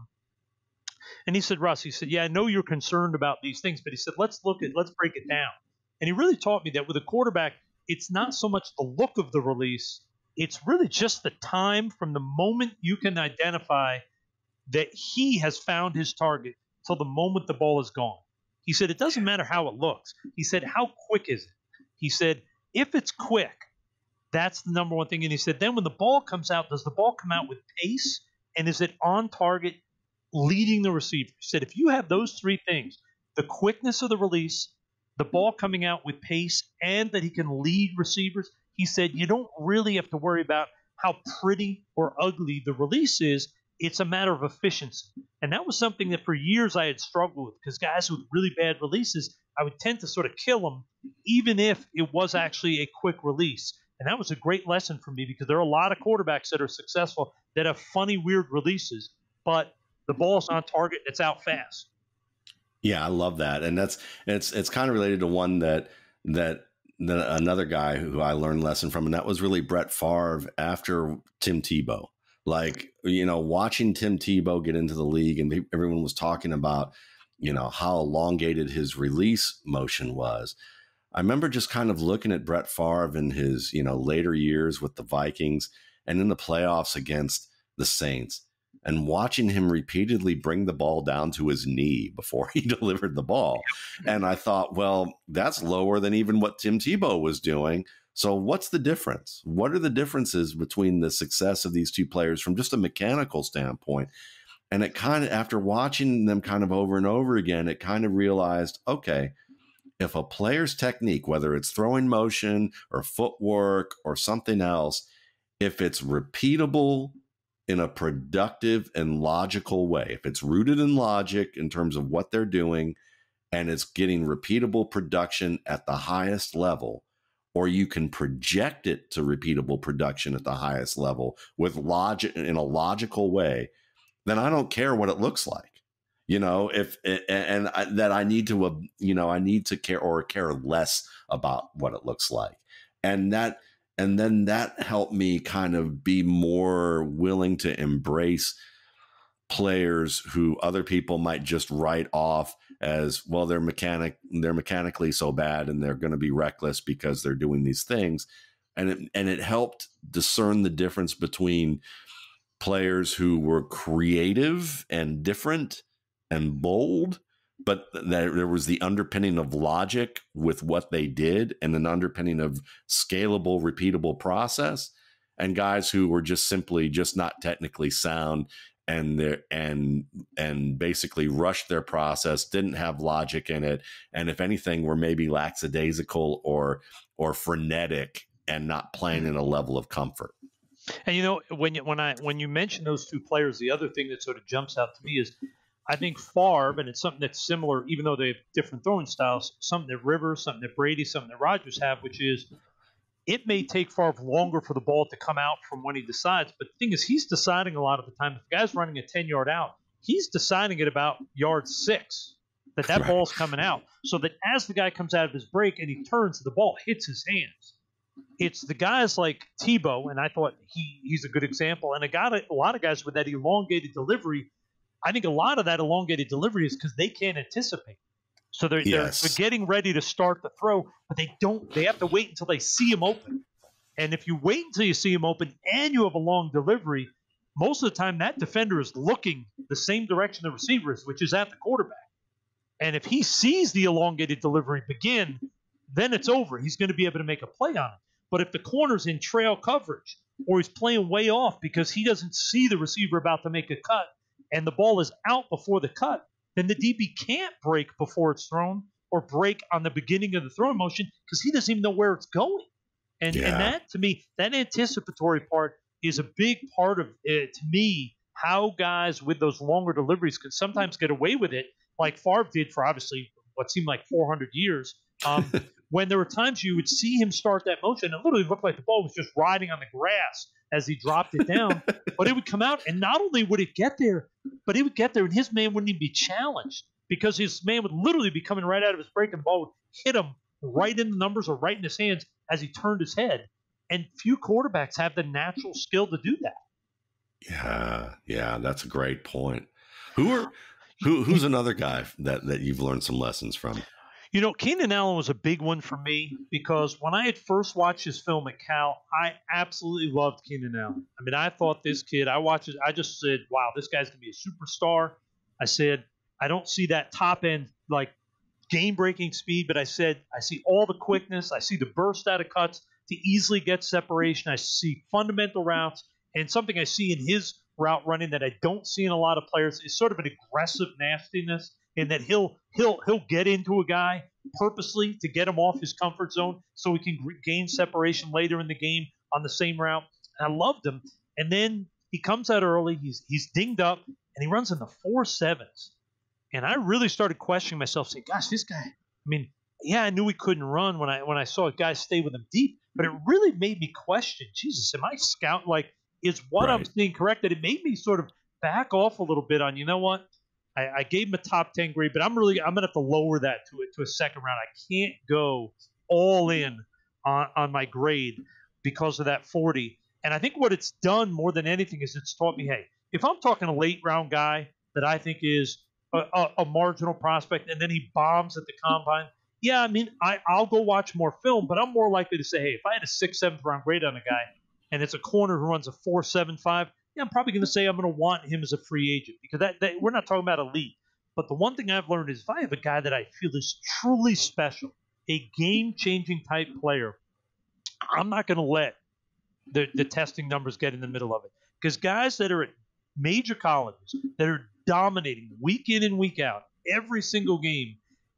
And he said, Russ, he said, yeah, I know you're concerned about these things, but he said, let's look at, let's break it down. And he really taught me that with a quarterback, it's not so much the look of the release. It's really just the time from the moment you can identify that he has found his target till the moment the ball is gone. He said, it doesn't matter how it looks. He said, how quick is it? He said, if it's quick, that's the number one thing. And he said, then when the ball comes out, does the ball come out with pace? And is it on target leading the receiver? He said, if you have those three things, the quickness of the release, the ball coming out with pace, and that he can lead receivers, he said, you don't really have to worry about how pretty or ugly the release is. It's a matter of efficiency. And that was something that for years I had struggled with, because guys with really bad releases, I would tend to sort of kill them, even if it was actually a quick release. And that was a great lesson for me, because there are a lot of quarterbacks that are successful that have funny, weird releases, but the ball's on target and it's out fast.
Yeah, I love that. And that's it's it's kind of related to one that that that another guy who I learned a lesson from, and that was really Brett Favre after Tim Tebow. Like, you know, watching Tim Tebow get into the league, and everyone was talking about, you know, how elongated his release motion was. I remember just kind of looking at Brett Favre in his, you know, later years with the Vikings and in the playoffs against the Saints, and watching him repeatedly bring the ball down to his knee before he delivered the ball. And I thought, well, that's lower than even what Tim Tebow was doing. So what's the difference? What are the differences between the success of these two players from just a mechanical standpoint? And it kind of, after watching them kind of over and over again, it kind of realized, okay, if a player's technique, whether it's throwing motion or footwork or something else, if it's repeatable in a productive and logical way, if it's rooted in logic in terms of what they're doing, and it's getting repeatable production at the highest level, or you can project it to repeatable production at the highest level with logic in a logical way, then I don't care what it looks like. You know, if and I, that I need to, uh, you know, I need to care or care less about what it looks like. And that and then that helped me kind of be more willing to embrace players who other people might just write off as, well, they're mechanic, they're mechanically so bad and they're going to be reckless because they're doing these things. And it, and it helped discern the difference between players who were creative and different and bold, but there, there was the underpinning of logic with what they did and an underpinning of scalable, repeatable process, and guys who were just simply just not technically sound and they and and basically rushed their process, didn't have logic in it, and if anything were maybe lackadaisical or or frenetic and not playing in a level of comfort.
And you know, when you, when I when you mention those two players, the other thing that sort of jumps out to me is I think Favre, and it's something that's similar, even though they have different throwing styles, something that Rivers, something that Brady, something that Rodgers have, which is it may take Favre longer for the ball to come out from when he decides. But the thing is, he's deciding a lot of the time. If the guy's running a ten-yard out, he's deciding at about yard six that that right. ball's coming out. So that as the guy comes out of his break and he turns, the ball hits his hands. It's the guys like Tebow, and I thought he he's a good example, and I got a, a lot of guys with that elongated delivery. I think a lot of that elongated delivery is because they can't anticipate. So they're, yes. they're, they're getting ready to start the throw, but they don't. They have to wait until they see him open. And if you wait until you see him open and you have a long delivery, most of the time that defender is looking the same direction the receiver is, which is at the quarterback. And if he sees the elongated delivery begin, then it's over. He's going to be able to make a play on it. But if the corner's in trail coverage or he's playing way off because he doesn't see the receiver about to make a cut and the ball is out before the cut, then the D B can't break before it's thrown or break on the beginning of the throwing motion because he doesn't even know where it's going. And, yeah. and that, to me, that anticipatory part is a big part of it, to me, how guys with those longer deliveries can sometimes get away with it, like Favre did for obviously what seemed like four hundred years. Um, when there were times you would see him start that motion, it literally looked like the ball was just riding on the grass as he dropped it down. But it would come out, and not only would it get there, but it would get there, and his man wouldn't even be challenged because his man would literally be coming right out of his break, and the ball would hit him right in the numbers or right in his hands as he turned his head. And few quarterbacks have the natural skill to do that.
Yeah, yeah, that's a great point. Who are who? Who's another guy that, that you've learned some lessons from?
You know, Keenan Allen was a big one for me because when I had first watched his film at Cal, I absolutely loved Keenan Allen. I mean, I thought this kid, I watched it, I just said, wow, this guy's going to be a superstar. I said, I don't see that top end, like, game-breaking speed, but I said, I see all the quickness. I see the burst out of cuts to easily get separation. I see fundamental routes, and something I see in his route running that I don't see in a lot of players is sort of an aggressive nastiness. And that he'll he'll he'll get into a guy purposely to get him off his comfort zone so he can gain separation later in the game on the same route. And I loved him. And then he comes out early. He's he's dinged up, and he runs in the four sevens. And I really started questioning myself, saying, "Gosh, this guy. I mean, yeah, I knew he couldn't run when I when I saw guys stay with him deep, but it really made me question. Jesus, am I scout? Like, is what right. I'm seeing correct? That it made me sort of back off a little bit on. You know what? I, I gave him a top ten grade, but I'm really I'm gonna have to lower that to it to a second round. I can't go all in on, on my grade because of that forty. And I think what it's done more than anything is it's taught me, hey, if I'm talking a late round guy that I think is a, a, a marginal prospect, and then he bombs at the combine, yeah, I mean I I'll go watch more film, but I'm more likely to say, hey, if I had a sixth, seventh round grade on a guy, and it's a corner who runs a four seven five. Yeah, I'm probably going to say I'm going to want him as a free agent because that, that we're not talking about elite. But the one thing I've learned is if I have a guy that I feel is truly special, a game-changing type player, I'm not going to let the, the testing numbers get in the middle of it. Because guys that are at major colleges that are dominating week in and week out, every single game,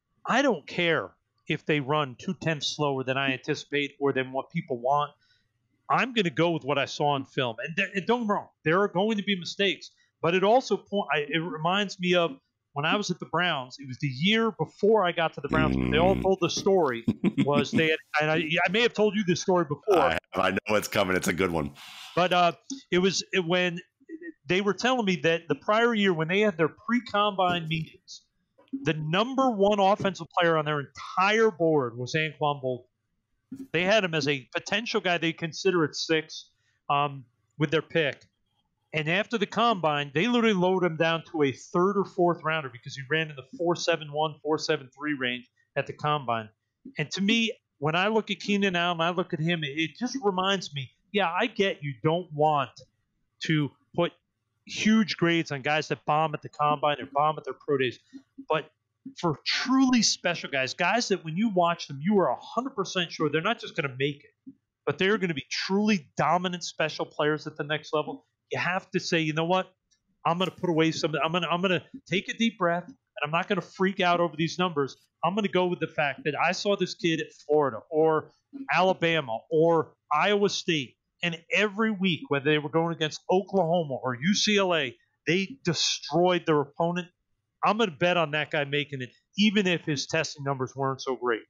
I don't care if they run two-tenths slower than I anticipate or than what people want. I'm going to go with what I saw on film. And, th- and don't get me wrong, there are going to be mistakes. But it also point, I, it reminds me of when I was at the Browns. It was the year before I got to the Browns. Mm. They all told the story. Was they had, and I, I may have told you this story before.
I, I know it's coming. It's a good one.
But uh, it was it, when they were telling me that the prior year when they had their pre-combine meetings, the number one offensive player on their entire board was Anquan Boldin. They had him as a potential guy they consider at six um, with their pick. And after the combine, they literally lowered him down to a third or fourth rounder because he ran in the four seven one, four seven three range at the combine. And to me, when I look at Keenan Allen, I look at him, it just reminds me, yeah, I get you don't want to put huge grades on guys that bomb at the combine or bomb at their pro days. But for truly special guys, guys that when you watch them, you are one hundred percent sure they're not just going to make it, but they're going to be truly dominant special players at the next level. You have to say, you know what? I'm going to put away some. I'm going to I'm going to take a deep breath, and I'm not going to freak out over these numbers. I'm going to go with the fact that I saw this kid at Florida or Alabama or Iowa State, and every week, whether they were going against Oklahoma or U C L A, they destroyed their opponent. I'm going to bet on that guy making it, even if his testing numbers weren't so great.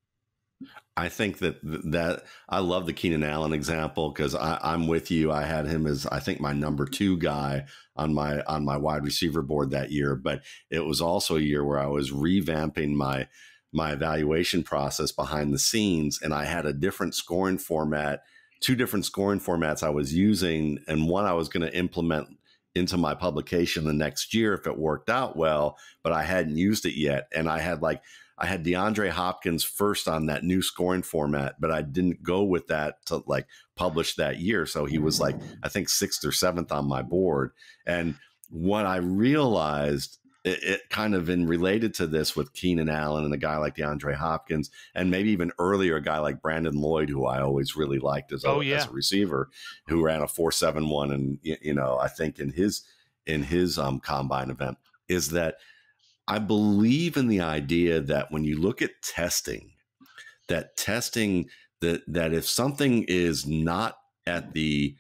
I think that that I love the Keenan Allen example because I'm with you. I had him as I think my number two guy on my on my wide receiver board that year, but it was also a year where I was revamping my my evaluation process behind the scenes, and I had a different scoring format, two different scoring formats I was using, and one I was going to implement into my publication the next year if it worked out well, but I hadn't used it yet, and I had like. I had DeAndre Hopkins first on that new scoring format, but I didn't go with that to like publish that year. So he was like, I think sixth or seventh on my board. And what I realized it, it kind of in related to this with Keenan Allen and a guy like DeAndre Hopkins, and maybe even earlier, a guy like Brandon Lloyd, who I always really liked as a,
oh, yeah.
as a receiver, who ran a four seven one. And, you know, I think in his, in his um, combine event is that I believe in the idea that when you look at testing, that testing that that if something is not at the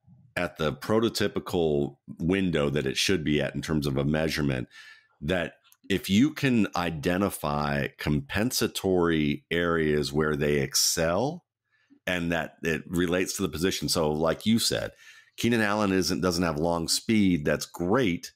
at the prototypical window that it should be at in terms of a measurement, that if you can identify compensatory areas where they excel and that it relates to the position. So like you said, Keenan Allen isn't doesn't have long speed. That's great.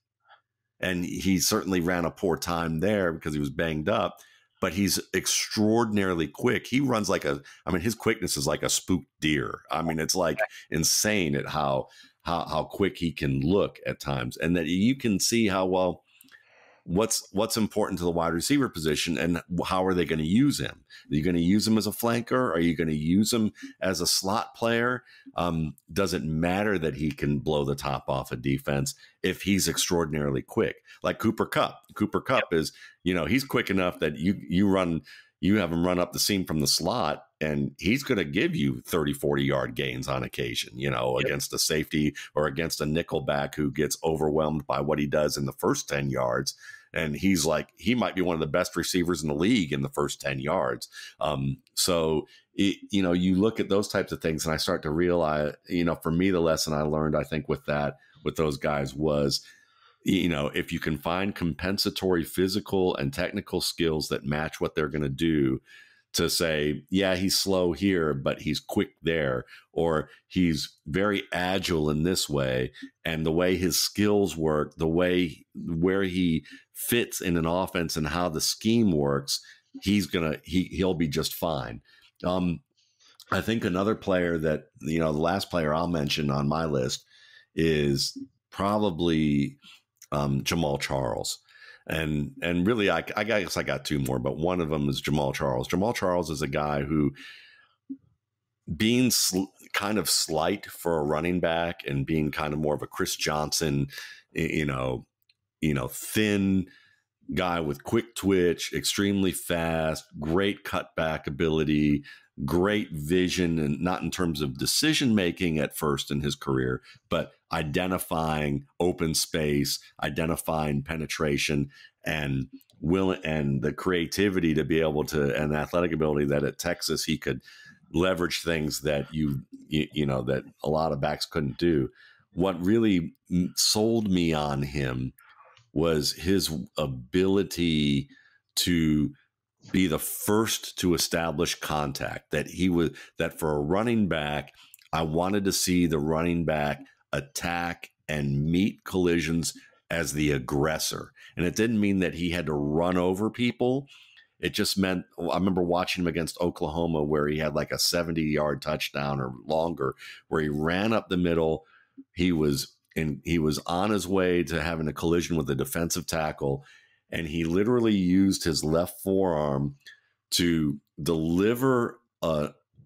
And he certainly ran a poor time there because he was banged up, but he's extraordinarily quick. He runs like a, I mean, his quickness is like a spooked deer. I mean, it's like insane at how, how, how quick he can look at times. And that you can see how well, what's, what's important to the wide receiver position and how are they going to use him? Are you going to use him as a flanker? Are you going to use him as a slot player? Um, does it matter that he can blow the top off a defense if he's extraordinarily quick? Like Cooper Kupp. Cooper Kupp yep. is, you know, he's quick enough that you you run, you have him run up the seam from the slot, and he's going to give you thirty, forty yard gains on occasion, you know, yep. against a safety or against a nickel back who gets overwhelmed by what he does in the first ten yards. And he's like, he might be one of the best receivers in the league in the first ten yards. Um, so, it, you know, you look at those types of things and I start to realize, you know, for me, the lesson I learned, I think with that, with those guys was, you know, if you can find compensatory physical and technical skills that match what they're going to do, to say, yeah, he's slow here, but he's quick there, or he's very agile in this way. And the way his skills work, the way where he fits in an offense and how the scheme works, he's going to, he, he'll be just fine. Um, I think another player that, you know, the last player I'll mention on my list is probably um, Jamal Charles. And and really, I, I guess I got two more, but one of them is Jamal Charles. Jamal Charles is a guy who, being sl- kind of slight for a running back and being kind of more of a Chris Johnson, you know, you know, thin guy with quick twitch, extremely fast, great cutback ability, great vision, and not in terms of decision making at first in his career, but identifying open space, identifying penetration, and will and the creativity to be able to, and the athletic ability that at Texas he could leverage things that you you, you know that a lot of backs couldn't do. What really sold me on him was his ability to be the first to establish contact, that he was, that for a running back, I wanted to see the running back attack and meet collisions as the aggressor. And it didn't mean that he had to run over people. It just meant, I remember watching him against Oklahoma where he had like a seventy yard touchdown or longer, where he ran up the middle. He was in, he was on his way to having a collision with a defensive tackle. And he literally used his left forearm to deliver a,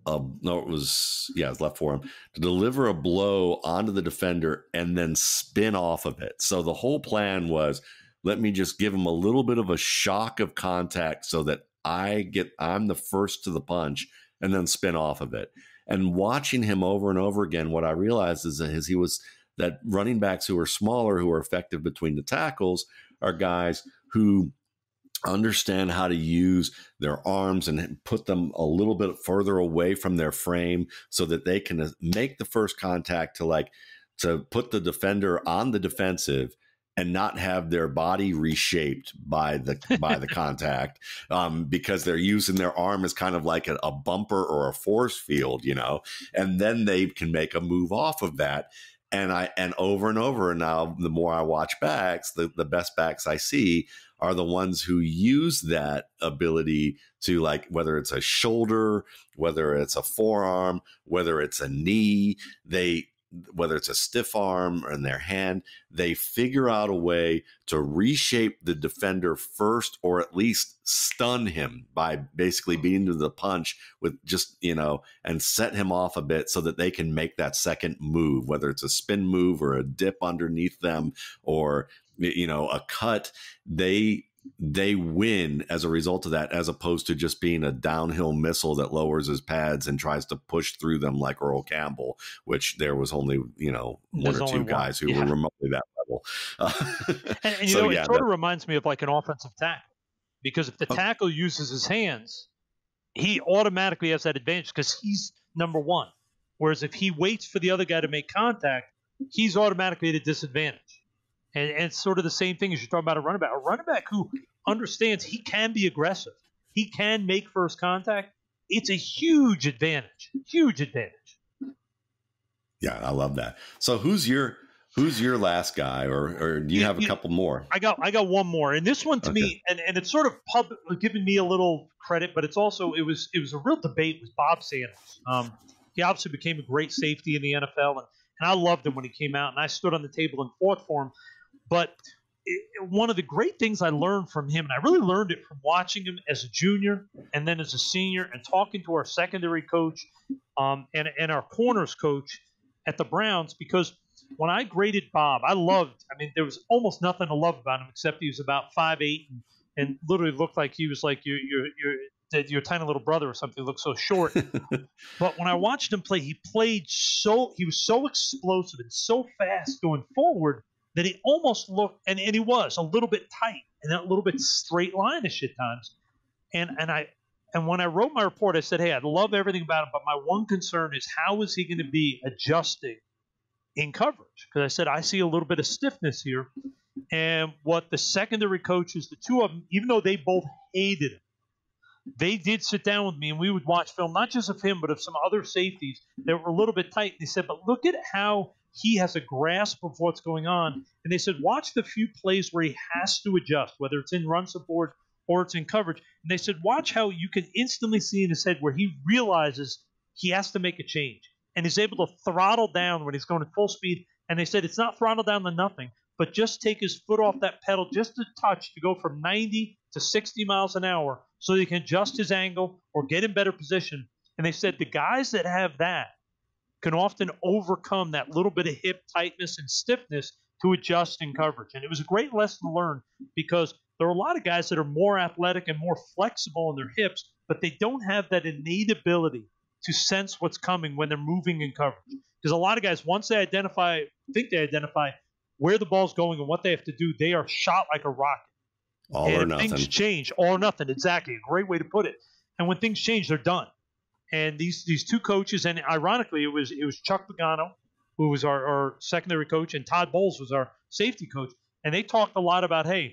a no, it was yeah, it was left forearm to deliver a blow onto the defender and then spin off of it. So the whole plan was, let me just give him a little bit of a shock of contact so that I get I'm the first to the punch and then spin off of it. And watching him over and over again, what I realized is that his, he was that running backs who are smaller, who are effective between the tackles, are guys who understand how to use their arms and put them a little bit further away from their frame so that they can make the first contact to like to put the defender on the defensive and not have their body reshaped by the by the contact, um, because they're using their arm as kind of like a, a bumper or a force field, you know, and then they can make a move off of that. And I and over and over, and now the more I watch backs, the, the best backs I see are the ones who use that ability to, like, whether it's a shoulder, whether it's a forearm, whether it's a knee, they whether it's a stiff arm or in their hand, they figure out a way to reshape the defender first, or at least stun him by basically beating to the punch with just, you know, and set him off a bit so that they can make that second move, whether it's a spin move or a dip underneath them or, you know, a cut. They they win as a result of that, as opposed to just being a downhill missile that lowers his pads and tries to push through them like Earl Campbell, which there was only, you know, one
There's
or two
only
guys
one.
who
Yeah.
were remotely that level. Uh,
And, and you
so,
know,
yeah,
it sort
that,
of reminds me of like an offensive tackle, because if the
oh,
tackle uses his hands, he automatically has that advantage because he's number one. Whereas if he waits for the other guy to make contact, he's automatically at a disadvantage. And, and it's sort of the same thing as you're talking about a running back. A running back who understands he can be aggressive, he can make first contact. It's a huge advantage. Huge advantage.
yeah, I love that. So who's your who's your last guy, or or do you
You-
have a
you-
couple more?
I got I got one more, and this one to
Okay.
me, and, and it's sort of pub, giving me a little credit, but it's also it was it was a real debate with Bob Sanders. Um, he obviously became a great safety in the N F L, and, and I loved him when he came out, and I stood on the table and fought for him. But it, one of the great things I learned from him, and I really learned it from watching him as a junior and then as a senior, and talking to our secondary coach um, and and our corners coach at the Browns, because when I graded Bob, I loved, I mean, there was almost nothing to love about him except he was about five eight and, and literally looked like he was like your, your, your, your tiny little brother or something. He looked so short. But when I watched him play, he played so, he was so explosive and so fast going forward that he almost looked, and, and he was a little bit tight and a little bit straight line-ish at times. And, and I, and when I wrote my report, I said, hey, I love everything about him, but my one concern is how is he going to be adjusting in coverage? Because I said, I see a little bit of stiffness here. And what the secondary coaches, the two of them, even though they both hated him, they did sit down with me and we would watch film, not just of him, but of some other safeties that were a little bit tight. They said, but look at how he has a grasp of what's going on. And they said, watch the few plays where he has to adjust, whether it's in run support or it's in coverage. And they said, watch how you can instantly see in his head where he realizes he has to make a change and is able to throttle down when he's going at full speed. And they said, it's not throttle down to nothing, but just take his foot off that pedal just a touch to go from ninety to sixty miles an hour so he can adjust his angle or get in better position. And they said the guys that have that can often overcome that little bit of hip tightness and stiffness to adjust in coverage. And it was a great lesson to learn, because there are a lot of guys that are more athletic and more flexible in their hips, but they don't have that innate ability to sense what's coming when they're moving in coverage. Because a lot of guys, once they identify, think they identify where the ball's going and what they have to do, they are shot like a rocket.
All
and
or
if
nothing.
things change, all or nothing, exactly, a great way to put it. And when things change, they're done. And these these two coaches, and ironically, it was it was Chuck Pagano, who was our, our secondary coach, and Todd Bowles was our safety coach. And they talked a lot about, hey,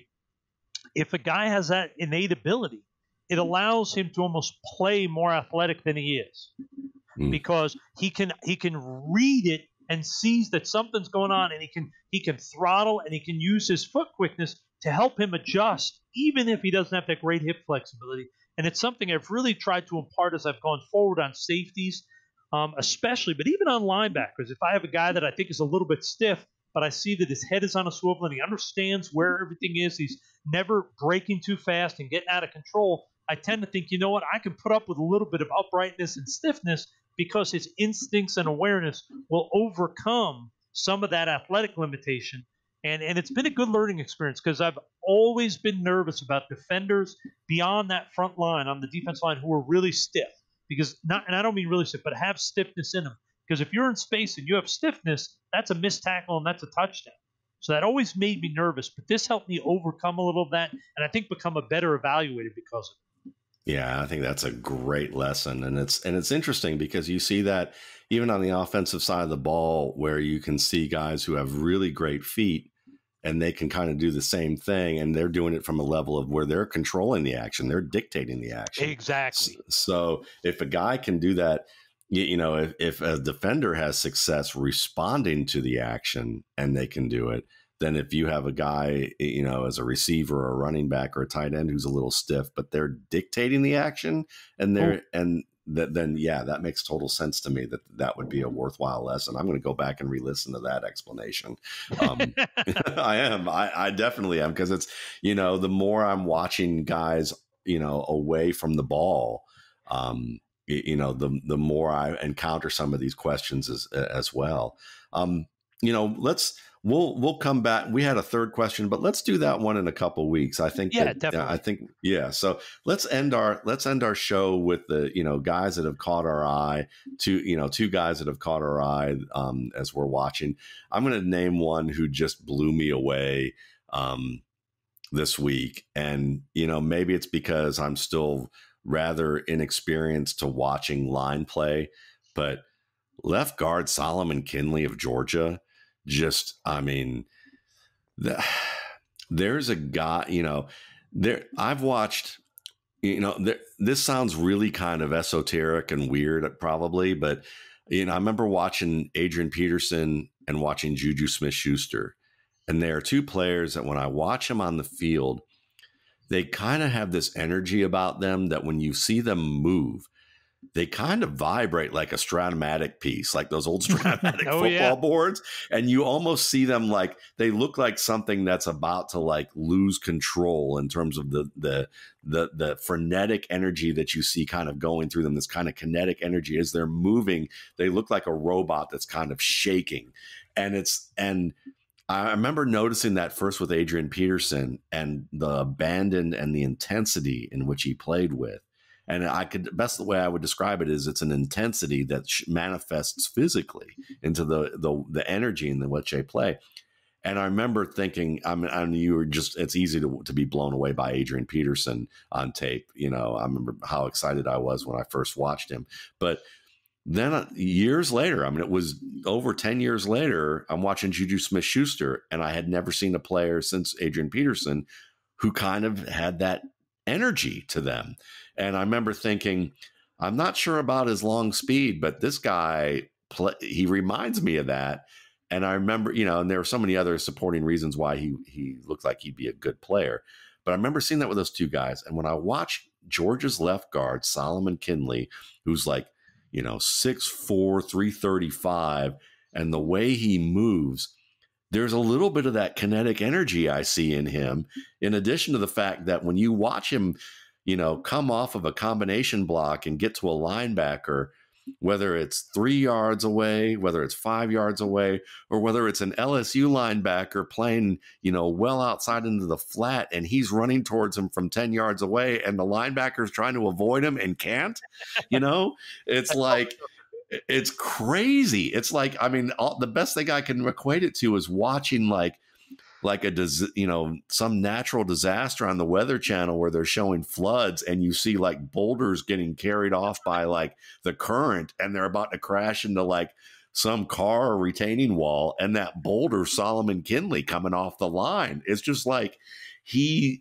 if a guy has that innate ability, it allows him to almost play more athletic than he is,
Mm.
because he can he can read it and sees that something's going on, and he can he can throttle and he can use his foot quickness to help him adjust, even if he doesn't have that great hip flexibility. And it's something I've really tried to impart as I've gone forward on safeties, um, especially, but even on linebackers. If I have a guy that I think is a little bit stiff, but I see that his head is on a swivel and he understands where everything is, he's never breaking too fast and getting out of control, I tend to think, you know what, I can put up with a little bit of uprightness and stiffness because his instincts and awareness will overcome some of that athletic limitation. And, and it's been a good learning experience because I've always been nervous about defenders beyond that front line on the defense line who are really stiff. Because not, and I don't mean really stiff, but have stiffness in them. Because if you're in space and you have stiffness, that's a missed tackle and that's a touchdown. So that always made me nervous. But this helped me overcome a little of that, and I think become a better evaluator because of it.
Yeah, I think that's a great lesson. And it's and it's interesting because you see that even on the offensive side of the ball, where you can see guys who have really great feet and they can kind of do the same thing, and they're doing it from a level of where they're controlling the action, they're dictating the action.
Exactly.
So if a guy can do that, you, you know, if, if a defender has success responding to the action and they can do it, then if you have a guy, you know, as a receiver or a running back or a tight end who's a little stiff, but they're dictating the action and they're, oh. and that, then, yeah, that makes total sense to me that that would be a worthwhile lesson. I'm going to go back and re-listen to that explanation. Um, I am, I, I definitely am. Cause it's, you know, the more I'm watching guys, you know, away from the ball, um, you know, the, the more I encounter some of these questions as, as well. Um, you know, let's, We'll we'll come back. We had a third question, but let's do that one in a couple of weeks. I think.
Yeah,
that,
definitely.
I think. Yeah. So let's end our let's end our show with the you know guys that have caught our eye. Two you know two guys that have caught our eye um, as we're watching. I'm going to name one who just blew me away um, this week, and you know maybe it's because I'm still rather inexperienced to watching line play, but left guard Solomon Kinley of Georgia. Just, I mean, the, there's a guy, you know, there I've watched, you know, there, this sounds really kind of esoteric and weird probably, but, you know, I remember watching Adrian Peterson and watching Juju Smith-Schuster. And there are two players that when I watch them on the field, they kind of have this energy about them that when you see them move, they kind of vibrate like a Stratomatic piece, like those old Stratomatic
oh,
football
yeah.
boards. And you almost see them like they look like something that's about to like lose control in terms of the the the the frenetic energy that you see kind of going through them, this kind of kinetic energy as they're moving. They look like a robot that's kind of shaking. And it's and I remember noticing that first with Adrian Peterson and the abandon and the intensity in which he played with. And I could, the best way I would describe it is it's an intensity that manifests physically into the, the, the energy in the which they play. And I remember thinking, I mean, I mean you were just, it's easy to, to be blown away by Adrian Peterson on tape. You know, I remember how excited I was when I first watched him, but then years later, I mean, it was over ten years later, I'm watching Juju Smith-Schuster, and I had never seen a player since Adrian Peterson who kind of had that energy to them. And I remember thinking, I'm not sure about his long speed, but this guy, play, he reminds me of that. And I remember, you know, and there were so many other supporting reasons why he he looked like he'd be a good player. But I remember seeing that with those two guys. And when I watch Georgia's left guard, Solomon Kinley, who's like, you know, six four, three thirty-five, and the way he moves, there's a little bit of that kinetic energy I see in him, in addition to the fact that when you watch him, you know, come off of a combination block and get to a linebacker, whether it's three yards away, whether it's five yards away, or whether it's an L S U linebacker playing, you know, well outside into the flat and he's running towards him from ten yards away and the linebacker's trying to avoid him and can't, you know, it's like, it's crazy. It's like, I mean, all, the best thing I can equate it to is watching like, like a, you know, some natural disaster on the Weather Channel where they're showing floods and you see like boulders getting carried off by like the current and they're about to crash into like some car or retaining wall. And that boulder, Solomon Kinley coming off the line. It's just like he,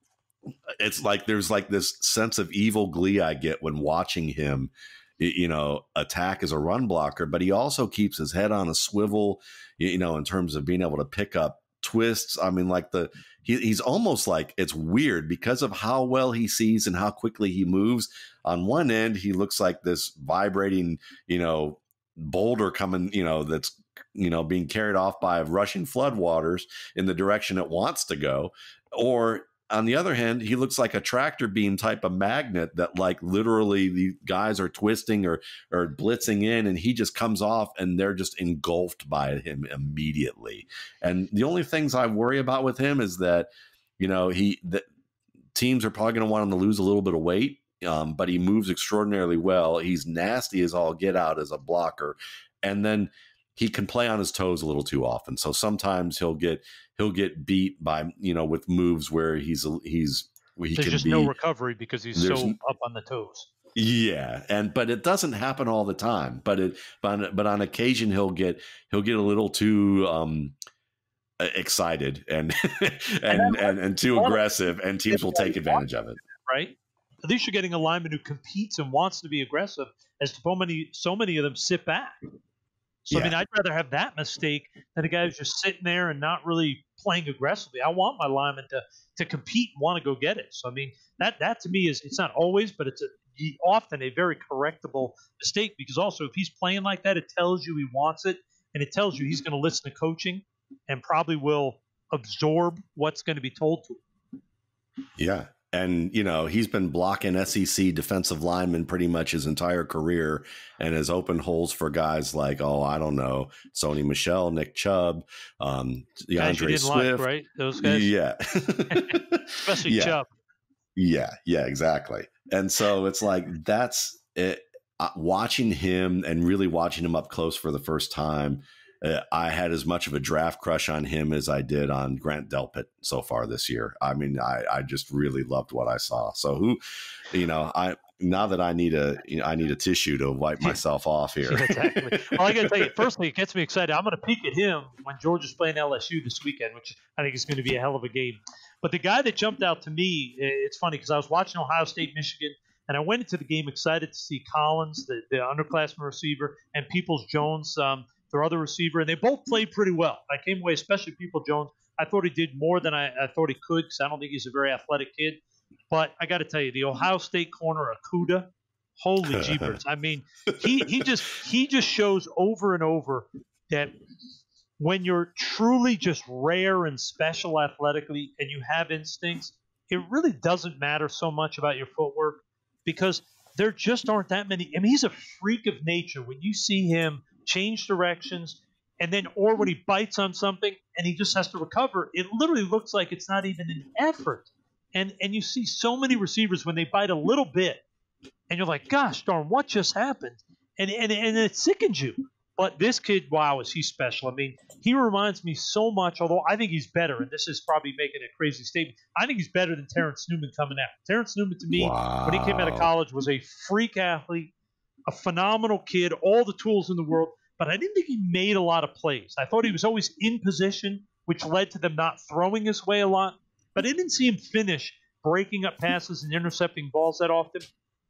it's like, there's like this sense of evil glee I get when watching him, you know, attack as a run blocker, but he also keeps his head on a swivel, you know, in terms of being able to pick up twists. I mean, like the he, he's almost like, it's weird because of how well he sees and how quickly he moves. On one end, he looks like this vibrating, you know, boulder coming, you know, that's, you know, being carried off by rushing floodwaters in the direction it wants to go. Or on the other hand, he looks like a tractor beam type of magnet that like literally the guys are twisting or or blitzing in, and he just comes off and they're just engulfed by him immediately. And the only things I worry about with him is that, you know, he the teams are probably going to want him to lose a little bit of weight, um, but he moves extraordinarily well. He's nasty as all get out as a blocker, and then he can play on his toes a little too often. So sometimes he'll get he'll get beat by, you know, with moves where he's he's where he
There's
can
just
be,
no recovery because he's so up on the toes.
Yeah, and but it doesn't happen all the time. But it but on, but on occasion he'll get he'll get a little too um, excited and and, and, and and too aggressive, and teams will take advantage of it.
Right? At least you're getting a lineman who competes and wants to be aggressive, as so many so many of them sit back. So, yeah. I mean, I'd rather have that mistake than a guy who's just sitting there and not really playing aggressively. I want my lineman to to compete and want to go get it. So, I mean, that that to me is, it's not always, but it's a, often a very correctable mistake, because also if he's playing like that, it tells you he wants it, and it tells you he's going to listen to coaching and probably will absorb what's going to be told to him.
Yeah. And, you know, he's been blocking S E C defensive linemen pretty much his entire career, and has opened holes for guys like, oh, I don't know, Sony Michel, Nick Chubb, um, DeAndre Swift.
Like, right? Those guys?
Yeah.
Especially
yeah.
Chubb.
Yeah. Yeah, exactly. And so it's like, that's it. Uh, watching him and really watching him up close for the first time, Uh, I had as much of a draft crush on him as I did on Grant Delpit so far this year. I mean, I, I just really loved what I saw. So who, you know, I now that I need a you know, I need a tissue to wipe myself off here.
Yeah, exactly. Well, I got to tell you, firstly, it gets me excited. I'm going to peek at him when Georgia's playing L S U this weekend, which I think is going to be a hell of a game. But the guy that jumped out to me, it's funny because I was watching Ohio State, Michigan, and I went into the game excited to see Collins, the, the underclassman receiver, and Peoples-Jones, um, their other receiver, and they both played pretty well. I came away, especially Peoples-Jones. I thought he did more than I, I thought he could, because I don't think he's a very athletic kid. But I got to tell you, the Ohio State corner, Okudah, holy jeepers! I mean, he he just he just shows over and over that when you're truly just rare and special athletically, and you have instincts, it really doesn't matter so much about your footwork, because there just aren't that many. I mean, he's a freak of nature. When you see him change directions, and then or when he bites on something and he just has to recover, it literally looks like it's not even an effort. And and you see so many receivers when they bite a little bit, and you're like, gosh darn, what just happened? And and and it sickens you. But this kid, wow, is he special? I mean, he reminds me so much, although I think he's better, and this is probably making a crazy statement, I think he's better than Terrence Newman coming out. Terrence Newman, to me, wow. when he came out of college, was a freak athlete, a phenomenal kid, all the tools in the world, but I didn't think he made a lot of plays. I thought he was always in position, which led to them not throwing his way a lot, but I didn't see him finish breaking up passes and intercepting balls that often.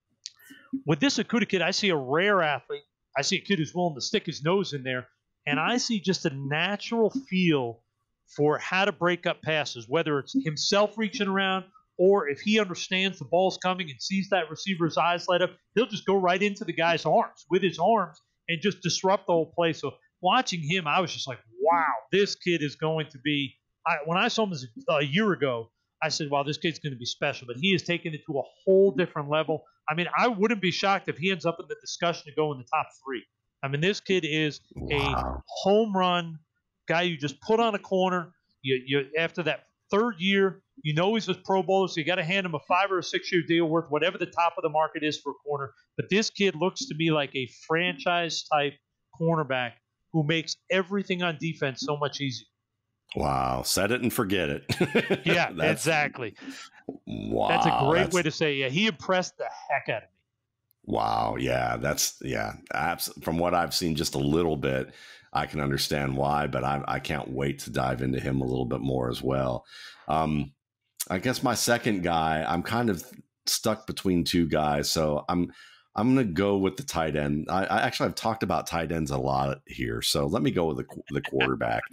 With this Okudah kid, I see a rare athlete. I see a kid who's willing to stick his nose in there, and I see just a natural feel for how to break up passes, whether it's himself reaching around, or if he understands the ball's coming and sees that receiver's eyes light up, he'll just go right into the guy's arms with his arms and just disrupt the whole play. So watching him, I was just like, wow, this kid is going to be I, – when I saw him as a, a year ago, I said, wow, this kid's going to be special. But he has taken it to a whole different level. I mean, I wouldn't be shocked if he ends up in the discussion to go in the top three. I mean, this kid is wow. a home run guy you just put on a corner. You, you after that third year, you know he's a Pro Bowler, so you got to hand him a five or a six-year deal worth whatever the top of the market is for a corner. But this kid looks to me like a franchise-type cornerback who makes everything on defense so much easier.
Wow. Set it and forget it.
Yeah, exactly.
Wow.
That's a great
that's,
way to say, yeah, he impressed the heck out of me.
Wow. Yeah, that's, yeah. Abs- from what I've seen just a little bit, I can understand why, but I, I can't wait to dive into him a little bit more as well. Um, I guess my second guy, I'm kind of stuck between two guys, so I'm I'm going to go with the tight end. I, I actually I've talked about tight ends a lot here, so let me go with the, the quarterback.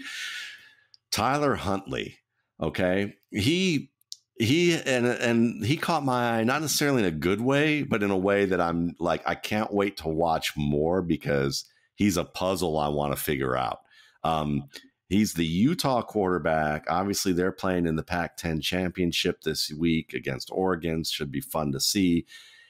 Tyler Huntley, okay? He he and and he caught my eye, not necessarily in a good way, but in a way that I'm like, I can't wait to watch more because he's a puzzle I want to figure out. Um, He's the Utah quarterback. Obviously, they're playing in the Pac ten championship this week against Oregon. Should be fun to see.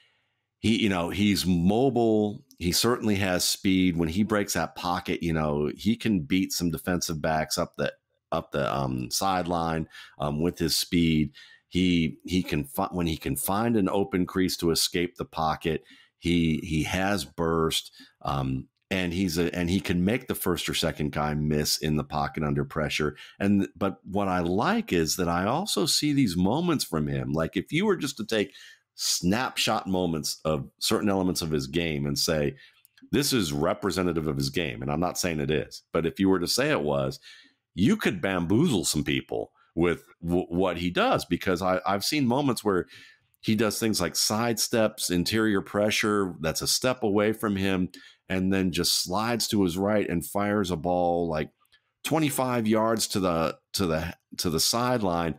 He, you know, he's mobile. He certainly has speed. When he breaks that pocket, you know, he can beat some defensive backs up the up the um, sideline um, with his speed. He he can fi- when he can find an open crease to escape the pocket. He he has burst. Um, And he's a and he can make the first or second guy miss in the pocket under pressure. And but what I like is that I also see these moments from him. Like if you were just to take snapshot moments of certain elements of his game and say, this is representative of his game. And I'm not saying it is, but if you were to say it was, you could bamboozle some people with w- what he does, because I, I've seen moments where he does things like side steps, interior pressure that's a step away from him, and then just slides to his right and fires a ball like twenty-five yards to the to the to the sideline,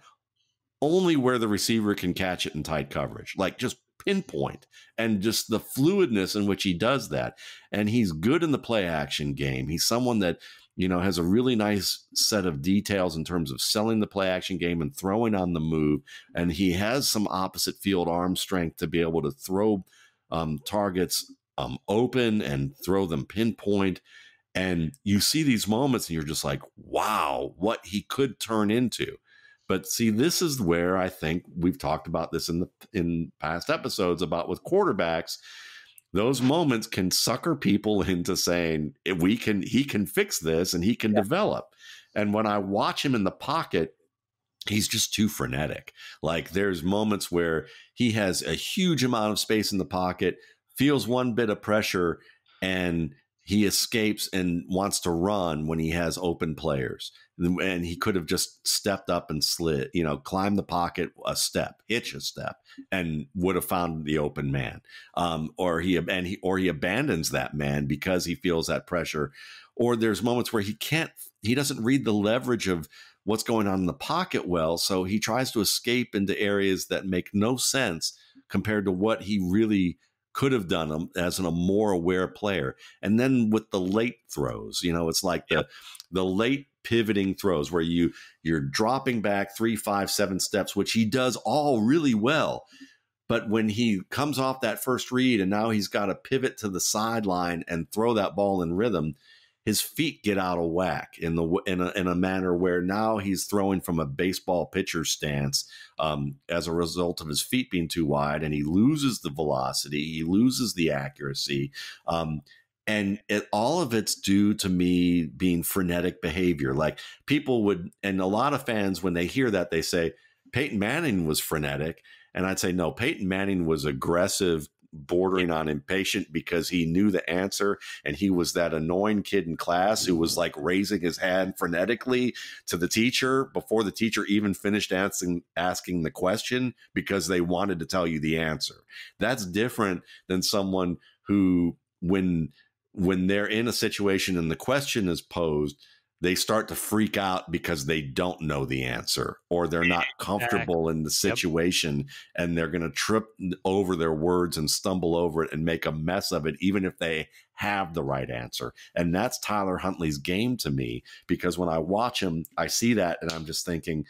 only where the receiver can catch it in tight coverage, like just pinpoint, and just the fluidness in which he does that. And he's good in the play action game. He's someone that, you know, has a really nice set of details in terms of selling the play action game and throwing on the move. And he has some opposite field arm strength to be able to throw um, targets um, open and throw them pinpoint. And you see these moments and you're just like, wow, what he could turn into. But see, this is where I think we've talked about this in the in past episodes about with quarterbacks. Those moments can sucker people into saying we can, he can fix this and he can yeah. develop. And when I watch him in the pocket, he's just too frenetic. Like there's moments where he has a huge amount of space in the pocket, feels one bit of pressure, and he escapes and wants to run when he has open players. And he could have just stepped up and slid, you know, climbed the pocket a step, hitch a step, and would have found the open man. Um, or he and he or he abandons that man because he feels that pressure. Or there's moments where he can't, he doesn't read the leverage of what's going on in the pocket well, so he tries to escape into areas that make no sense compared to what he really could have done as a more aware player. And then with the late throws, you know, it's like the yep. the late pivoting throws where you you're dropping back three, five, seven steps, which he does all really well. But when he comes off that first read and now he's got to pivot to the sideline and throw that ball in rhythm, his feet get out of whack in the in a, in a manner where now he's throwing from a baseball pitcher stance um, as a result of his feet being too wide, and he loses the velocity, he loses the accuracy, um, and it, all of it's due to me being frenetic behavior. Like people would, and a lot of fans when they hear that, they say Peyton Manning was frenetic, and I'd say no, Peyton Manning was aggressive, bordering on impatient, because he knew the answer, and he was that annoying kid in class who was like raising his hand frenetically to the teacher before the teacher even finished asking asking the question because they wanted to tell you the answer. That's different than someone who, when when they're in a situation and the question is posed, they start to freak out because they don't know the answer, or they're not comfortable in the situation, yep. and they're going to trip over their words and stumble over it and make a mess of it, even if they have the right answer. And that's Tyler Huntley's game to me, because when I watch him, I see that and I'm just thinking,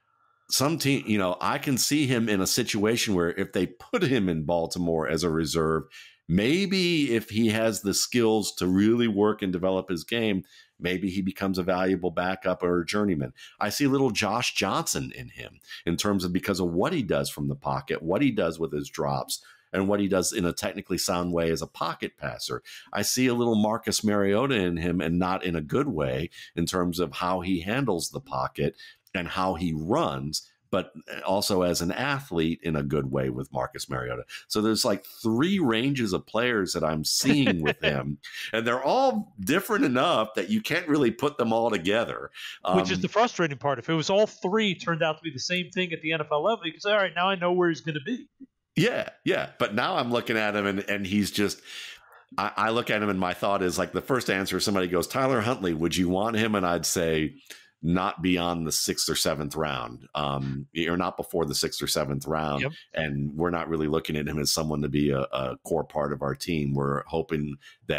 some team, you know, I can see him in a situation where if they put him in Baltimore as a reserve, maybe if he has the skills to really work and develop his game, maybe he becomes a valuable backup or a journeyman. I see little Josh Johnson in him in terms of because of what he does from the pocket, what he does with his drops, and what he does in a technically sound way as a pocket passer. I see a little Marcus Mariota in him, and not in a good way in terms of how he handles the pocket and how he runs, but also as an athlete in a good way with Marcus Mariota. So there's like three ranges of players that I'm seeing with him, and they're all different enough that you can't really put them all together. Um,
Which is the frustrating part. If it was all three turned out to be the same thing at the N F L level, you could say, all right, now I know where he's going to be.
Yeah, yeah. But now I'm looking at him, and, and he's just – I look at him, and my thought is like the first answer, somebody goes, Tyler Huntley, would you want him? And I'd say – not beyond the sixth or seventh round, um, or not before the sixth or seventh round. Yep. And we're not really looking at him as someone to be a, a core part of our team. We're hoping that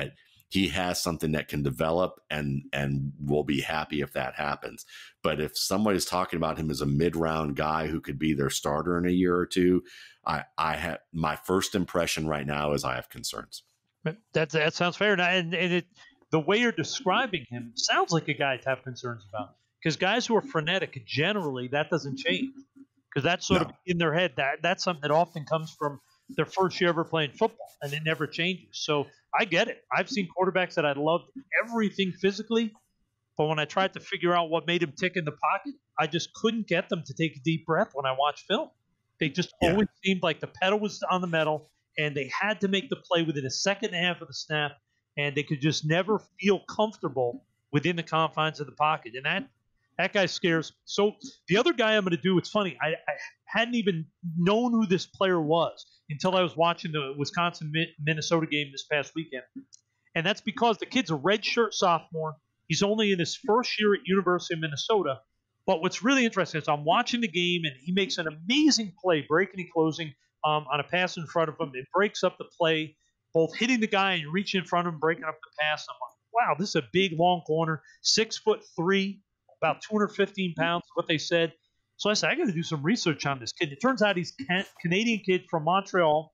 he has something that can develop, and and we'll be happy if that happens. But if somebody's talking about him as a mid-round guy who could be their starter in a year or two, I, I have my first impression right now is I have concerns.
That that sounds fair, and, and, and it the way you're describing him sounds like a guy to have concerns about. Because guys who are frenetic, generally, that doesn't change. Because that's sort
No.
of in their head. That that's something that often comes from their first year ever playing football, and it never changes. So I get it. I've seen quarterbacks that I loved everything physically, but when I tried to figure out what made him tick in the pocket, I just couldn't get them to take a deep breath when I watched film. They just
Yeah.
always seemed like the pedal was on the metal, and they had to make the play within a second and a half of the snap, and they could just never feel comfortable within the confines of the pocket. And that that guy scares. So the other guy I'm going to do, it's funny, I, I hadn't even known who this player was until I was watching the Wisconsin-Minnesota game this past weekend. And that's because the kid's a redshirt sophomore. He's only in his first year at University of Minnesota. But what's really interesting is I'm watching the game, and he makes an amazing play, breaking and closing um, on a pass in front of him. It breaks up the play, both hitting the guy and reaching in front of him, breaking up the pass. I'm like, wow, this is a big, long corner, six foot three, about two hundred fifteen pounds, what they said. So I said, I got to do some research on this kid. It turns out he's a Canadian kid from Montreal.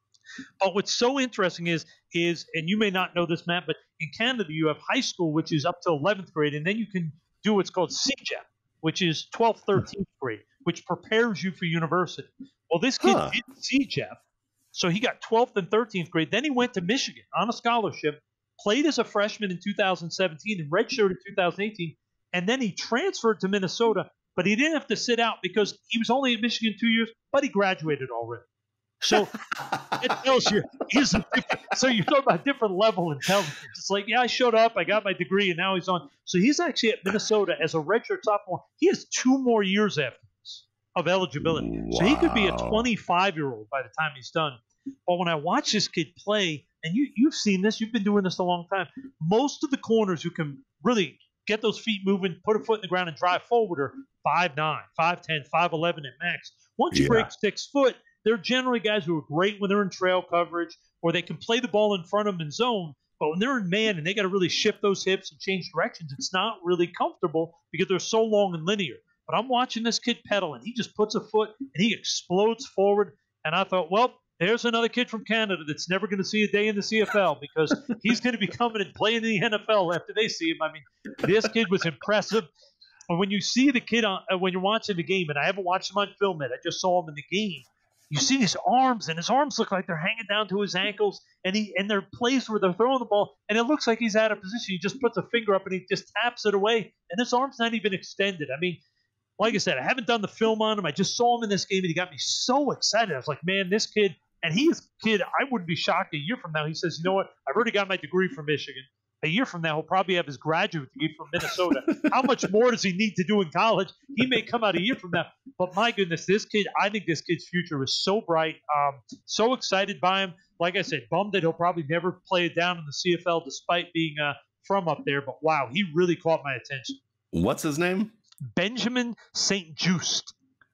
But what's so interesting is, is, and you may not know this, Matt, but in Canada you have high school, which is up to eleventh grade, and then you can do what's called C J E P, which is twelfth, thirteenth grade, which prepares you for university. Well, this kid
Huh.
did C J E P, so he got twelfth and thirteenth grade. Then he went to Michigan on a scholarship, played as a freshman in two thousand seventeen and redshirted in two thousand eighteen, and then he transferred to Minnesota, but he didn't have to sit out because he was only at Michigan two years, but he graduated already. So it tells you he's a different, so you talk about different level intelligence. It's like, yeah, I showed up, I got my degree, and now he's on. So he's actually at Minnesota as a redshirt sophomore. He has two more years after this of eligibility.
Wow.
So he could be a twenty-five-year-old by the time he's done. But when I watch this kid play, and you, you've seen this, you've been doing this a long time, most of the corners who can really get those feet moving, put a foot in the ground, and drive forward are five nine, five ten, five eleven at max. Once you
Yeah.
break six foot, they're generally guys who are great when they're in trail coverage, or they can play the ball in front of them in zone. But when they're in man and they got to really shift those hips and change directions, it's not really comfortable because they're so long and linear. But I'm watching this kid pedal, and he just puts a foot, and he explodes forward. And I thought, well, there's another kid from Canada that's never going to see a day in the C F L because he's going to be coming and playing in the N F L after they see him. I mean, this kid was impressive. And when you see the kid on, uh, when you're watching the game, and I haven't watched him on film yet, I just saw him in the game. You see his arms, and his arms look like they're hanging down to his ankles, and he and they're placed where they're throwing the ball, and it looks like he's out of position. He just puts a finger up and he just taps it away, and his arm's not even extended. I mean, like I said, I haven't done the film on him. I just saw him in this game, and he got me so excited. I was like, man, this kid, and he is a kid, I wouldn't be shocked a year from now. He says, you know what, I've already got my degree from Michigan. A year from now, he'll probably have his graduate degree from Minnesota. How much more does he need to do in college? He may come out a year from now. But my goodness, this kid, I think this kid's future is so bright. Um, so excited by him. Like I said, bummed that he'll probably never play it down in the C F L despite being uh, from up there. But wow, he really caught my attention.
What's his name?
Benjamin Saint Just.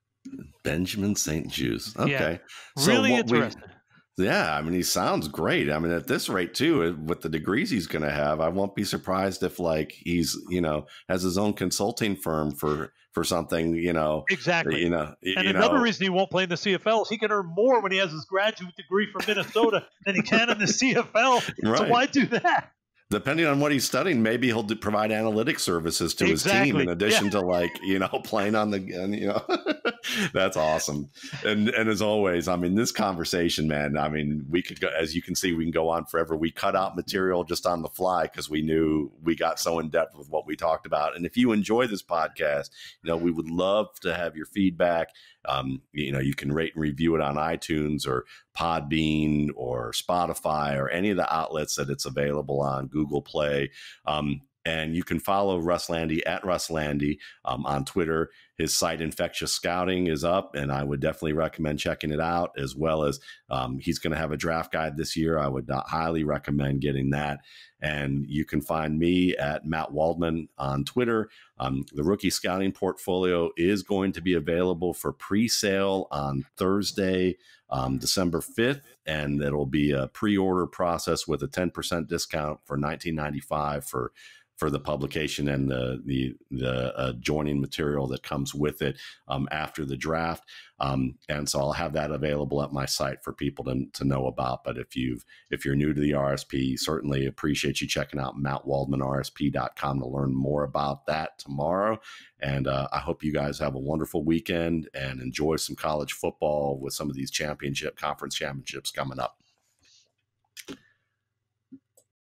Benjamin Saint Just. Okay.
Yeah,
So
really
what we-
interesting.
Yeah, I mean, he sounds great. I mean, at this rate, too, with the degrees he's going to have, I won't be surprised if, like, he's, you know, has his own consulting firm for for something, you know.
Exactly.
You know,
And
you
another
know.
reason he won't play in the C F L is he can earn more when he has his graduate degree from Minnesota than he can in the C F L. So
Right.
why do that?
Depending on what he's studying, maybe he'll do, provide analytics services to his team
Exactly.
in addition
Yeah.
to, like, you know, playing on the, and, you know, that's awesome. And and as always, I mean, this conversation, man, I mean, we could go, as you can see, we can go on forever. We cut out material just on the fly because we knew we got so in depth with what we talked about. And if you enjoy this podcast, you know, we would love to have your feedback. Um, you know, you can rate and review it on iTunes or Podbean or Spotify or any of the outlets that it's available on, Google Play. Um, and you can follow Russ Lande at Russ Lande um, on Twitter. His site, Infectious Scouting, is up, and I would definitely recommend checking it out, as well as um, he's going to have a draft guide this year. I would not highly recommend getting that. And you can find me at Matt Waldman on Twitter. Um, the rookie scouting portfolio is going to be available for pre-sale on Thursday, um, December fifth, and it'll be a pre-order process with a ten percent discount for nineteen ninety-five for for the publication and the the the uh, joining material that comes with it um, after the draft. Um, and so I'll have that available at my site for people to, to know about. But if you've if you're new to the R S P, certainly appreciate you checking out matt waldman r s p dot com to learn more about that tomorrow. And uh, I hope you guys have a wonderful weekend and enjoy some college football with some of these championship conference championships coming up.